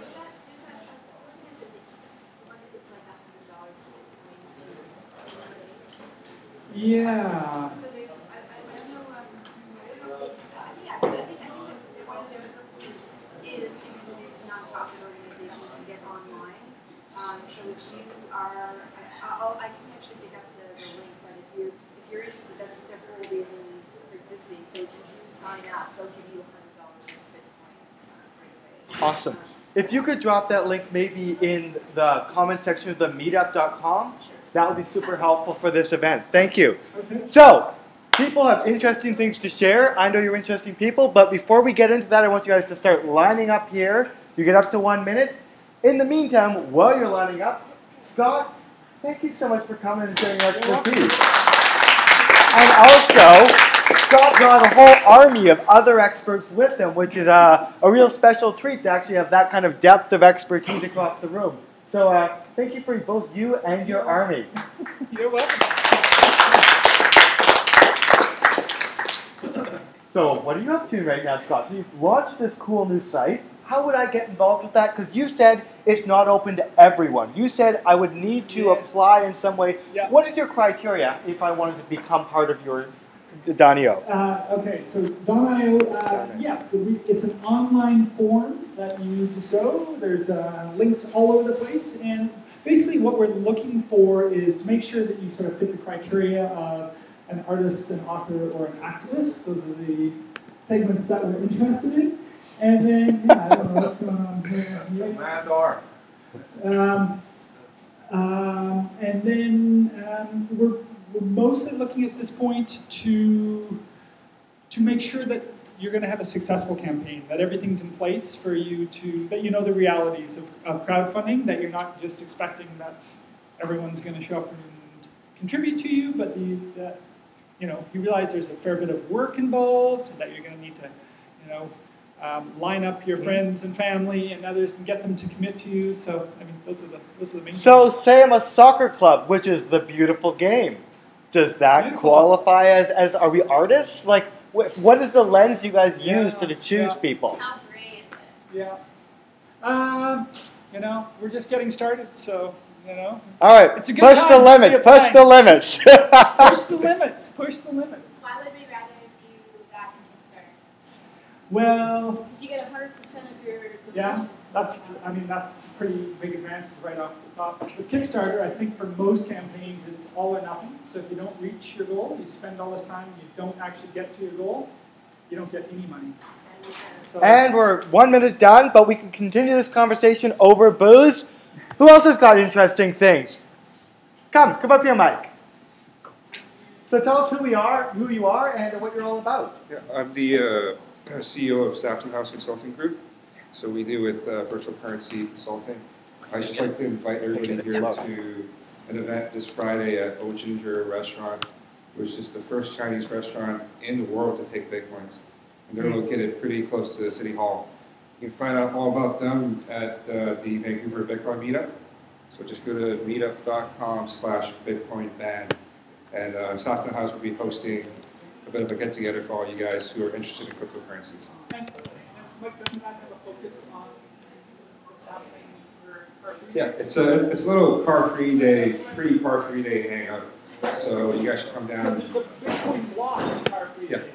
Yeah. So there's, I, I don't know, um, yeah, so I think, I think that one of their purposes is to convince nonprofit organizations to get online. Um, so if you are, I, I'll, I can actually dig up the, the link, but if you're, if you're interested, that's their whole reason for existing. So if you do sign up, they'll give you one hundred dollars in Bitcoin. It's not right away. Awesome. If you could drop that link maybe in the comment section of the meetup dot com, that would be super helpful for this event. Thank you. Okay. So, people have interesting things to share. I know you're interesting people, but before we get into that, I want you guys to start lining up here. You get up to one minute. In the meantime, while you're lining up, Scott, thank you so much for coming and sharing your expertise. And also, Scott brought a whole army of other experts with him, which is a, a real special treat to actually have that kind of depth of expertise across the room. So uh, thank you for both you and your army. You're welcome. So what are you up to right now, Scott? So you've launched this cool new site. How would I get involved with that? Because you said it's not open to everyone. You said I would need to Yeah. apply in some way. Yeah. What is your criteria if I wanted to become part of yours, Danio? Uh, okay, so Donio, uh, yeah, it's an online form that you just go. There's uh, links all over the place, and basically what we're looking for is to make sure that you sort of fit the criteria of an artist, an author, or an activist. Those are the segments that we're interested in. And then, yeah, I don't know what's going on here. Mandar. Um, um, and then um, we're, we're mostly looking at this point to, to make sure that you're going to have a successful campaign, that everything's in place for you to, that you know the realities of, of crowdfunding, that you're not just expecting that everyone's going to show up and contribute to you, but the, that you know, you realize there's a fair bit of work involved, that you're going to need to, you know, Um, line up your friends and family and others and get them to commit to you. So, I mean, those are the those are the main. So things. say I'm a soccer club, which is the beautiful game. Does that Beautiful. qualify as, as, are we artists? Like, wh what is the lens you guys Yeah, use to choose yeah. people? How great is it? Yeah. Um, you know, we're just getting started, so you know. All right, It's a good push time the to limits, be push applying. the limits. Push the limits. Push the limits. Why would we rather do that than Kickstarter? Well, Did you get one hundred percent of your donations? yeah, that's. I mean, that's pretty big advantage right off the top. With Kickstarter, I think for most campaigns, it's all or nothing. So if you don't reach your goal, you spend all this time, and you don't actually get to your goal, you don't get any money. So, And we're one minute done, but we can continue this conversation over booze. Who else has got interesting things? Come, come up here, Mike. So tell us who we are, who you are, and what you're all about. Yeah, I'm the uh, C E O of Safton House Consulting Group. So we deal with uh, virtual currency consulting. I'd just like to invite everybody here to an event this Friday at O Ginger Restaurant, which is the first Chinese restaurant in the world to take Bitcoins. And they're located pretty close to City Hall. You can find out all about them at uh, the Vancouver Bitcoin Meetup. So just go to meetup dot com slash Bitcoin ban. And uh, Safton House will be hosting a bit of a get-together for all you guys who are interested in cryptocurrencies. And, and Mike, doesn't that have a focus on what's happening for car free? Yeah, it's a it's a little car-free day, free car-free day hangout. So you guys should come down. Because there's a Bitcoin block in car free. Yeah.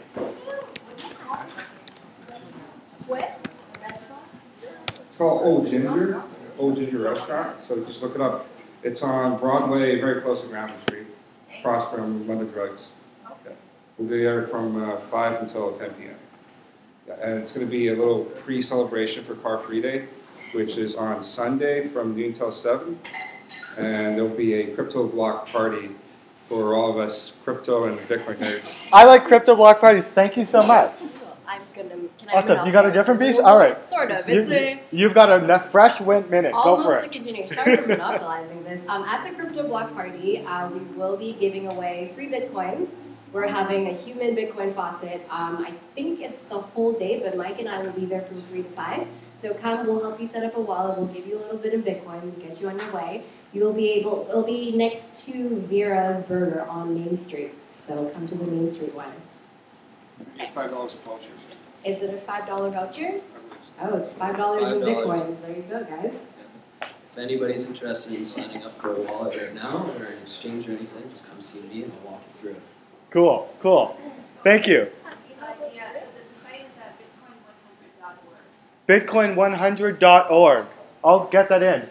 What? Restaurant? It's called Old Ginger, Old Ginger Restaurant. So just look it up. It's on Broadway, very close to Granville Street, across from London Drugs. Yeah. We'll be there from uh, five until ten p m Yeah, and it's going to be a little pre-celebration for Car Free Day, which is on Sunday from noon till seven. and there'll be a crypto block party for all of us crypto and Bitcoin nerds. I like crypto block parties. Thank you so much. I'm gonna. Can I Awesome. run You got a off different there? piece? All right. Sort of. You, It's a. you've got a ne- fresh win minute. Go Almost for a it. continuing. Sorry for monopolizing this. Um, at the Crypto Block Party, uh, we will be giving away free Bitcoins. We're having a human Bitcoin faucet. Um, I think it's the whole day, but Mike and I will be there from three to five. So come, we'll help you set up a wallet. We'll give you a little bit of Bitcoins, get you on your way. You will be able. It'll be next to Vera's Burger on Main Street. So come to the Main Street one. Five dollars vouchers. Is it a five dollar voucher? Oh, it's five dollars in five dollars. Bitcoins. There you go, guys. If anybody's interested in signing up for a wallet right now or an exchange or anything, just come see me and I'll walk you through it. Cool, cool. Thank you. Yeah, so the site is at bitcoin one hundred bitcoin one hundred dot dot org. org. I'll get that in.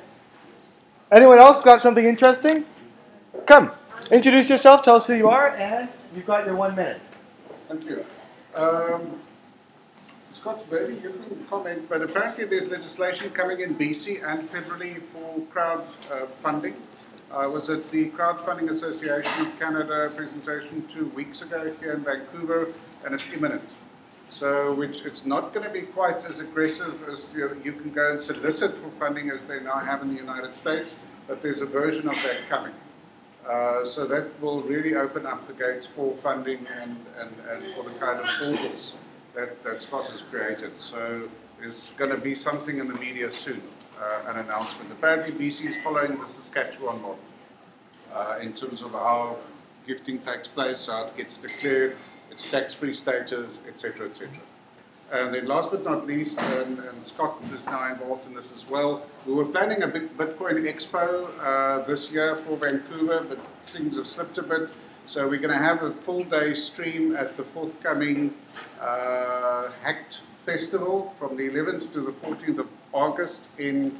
Anyone else got something interesting? Come, introduce yourself, tell us who you are, and you've got your one minute. Thank you. Um, Scott, maybe you can comment, but apparently there's legislation coming in B C and federally for crowd uh, funding. I was at the Crowdfunding Association of Canada presentation two weeks ago here in Vancouver, and it's imminent. So, which it's not going to be quite as aggressive as you know, you can go and solicit for funding as they now have in the United States, but there's a version of that coming. Uh, so that will really open up the gates for funding and, and, and for the kind of portals that, that Scott has created. So there's going to be something in the media soon, uh, an announcement. Apparently B C is following the Saskatchewan model uh, in terms of how gifting takes place, how it gets declared, its tax-free status, et cetera, et cetera. And then last but not least, and, and Scott is now involved in this as well, we were planning a big Bitcoin Expo uh, this year for Vancouver, but things have slipped a bit. So we're going to have a full day stream at the forthcoming uh, Hacked Festival from the eleventh to the fourteenth of August in,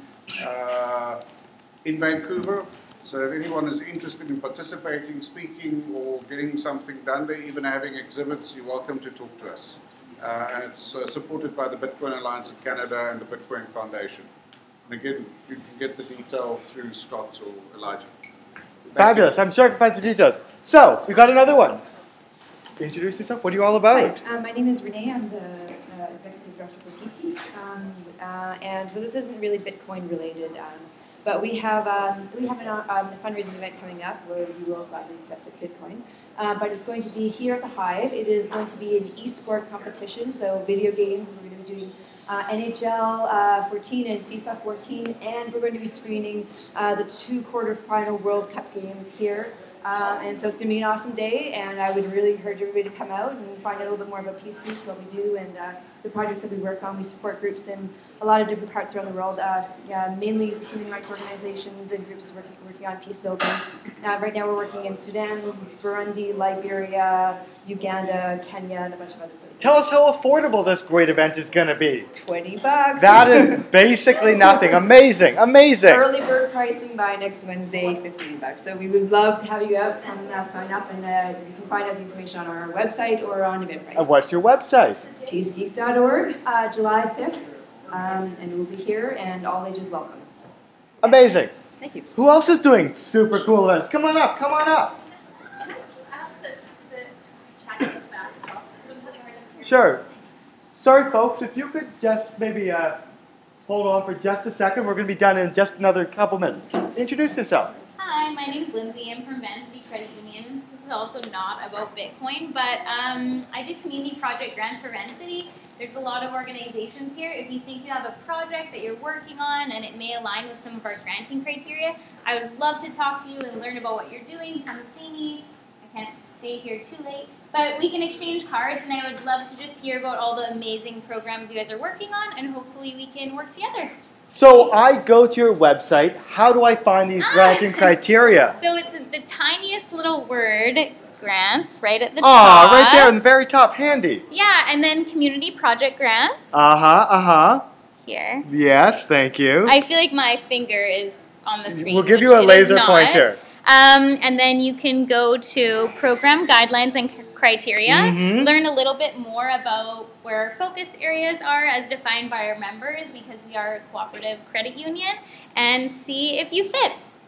uh, in Vancouver. So if anyone is interested in participating, speaking, or getting something done there, even having exhibits, you're welcome to talk to us. Uh, and it's uh, supported by the Bitcoin Alliance of Canada and the Bitcoin Foundation. And again, you can get the detail through Scott or Elijah. Thank Fabulous. you. I'm sure I can find some details. So, we got another one. Introduce yourself. What are you all about? Hi, um, my name is Renee. I'm the uh, executive director for P C. Um, uh, and so this isn't really Bitcoin related, um, but we have um, we have an, um, a fundraising event coming up where we will gladly accept the Bitcoin. Uh, but it's going to be here at the Hive. It is going to be an e-sport competition, so video games. We're going to be doing uh, N H L uh, fourteen and FIFA fourteen, and we're going to be screening uh, the two quarterfinal World Cup games here. Um, and so it's going to be an awesome day, and I would really encourage everybody to come out and find out a little bit more about Peace Week, what we do, and uh, the projects that we work on. We support groups in a lot of different parts around the world, uh, yeah, mainly human rights organizations and groups working, working on peace building. Uh, right now we're working in Sudan, Burundi, Liberia, Uganda, Kenya, and a bunch of other places. Tell us how affordable this great event is going to be. twenty bucks. That is basically nothing. Amazing, amazing. Early bird pricing by next Wednesday, fifteen bucks. So we would love to have you out and uh, sign up, and uh, you can find out the information on our website or on Eventbrite. And what's your website? peace geeks dot org, uh, July fifth, um, and we'll be here, and all ages welcome. Amazing. Thank you. Who else is doing super cool events? Come on up, come on up. Can I just ask that the chat get back to us? Because I'm having a hard time hearing. Sure. Sorry, folks, if you could just maybe uh, hold on for just a second. We're going to be done in just another couple minutes. Introduce yourself. Hi, my name's Lindsay. I'm from Vancity Credit Union. This is also not about Bitcoin, but um, I do community project grants for Vancity. There's a lot of organizations here. If you think you have a project that you're working on and it may align with some of our granting criteria, I would love to talk to you and learn about what you're doing. Come see me. I can't stay here too late. But we can exchange cards, and I would love to just hear about all the amazing programs you guys are working on, and hopefully we can work together. So I go to your website. How do I find these granting criteria? So it's the tiniest little word, grants, right at the Ah, top. right there in the very top. Handy. Yeah, and then community project grants. Uh-huh, uh-huh. Here. Yes, thank you. I feel like my finger is on the screen. We'll give which you a it laser is not. pointer. Um, and then you can go to program guidelines and criteria, Mhm. learn a little bit more about where our focus areas are as defined by our members, because we are a cooperative credit union, and see if you fit.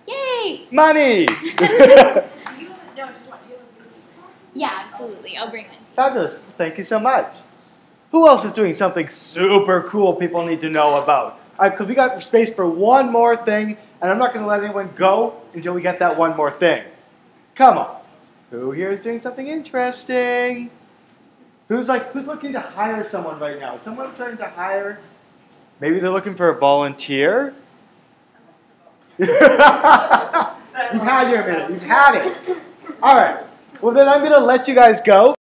Yay! Money! Do you have, no, just want, do you have a business card? Yeah, absolutely. I'll bring mine. Fabulous. Thank you so much. Who else is doing something super cool people need to know about? Because we got space for one more thing, and I'm not going to let anyone go until we get that one more thing. Come on. Who here is doing something interesting? Who's like, who's looking to hire someone right now? Is someone trying to hire? Maybe they're looking for a volunteer? You've had your minute. You've had it. All right. Well, then I'm going to let you guys go.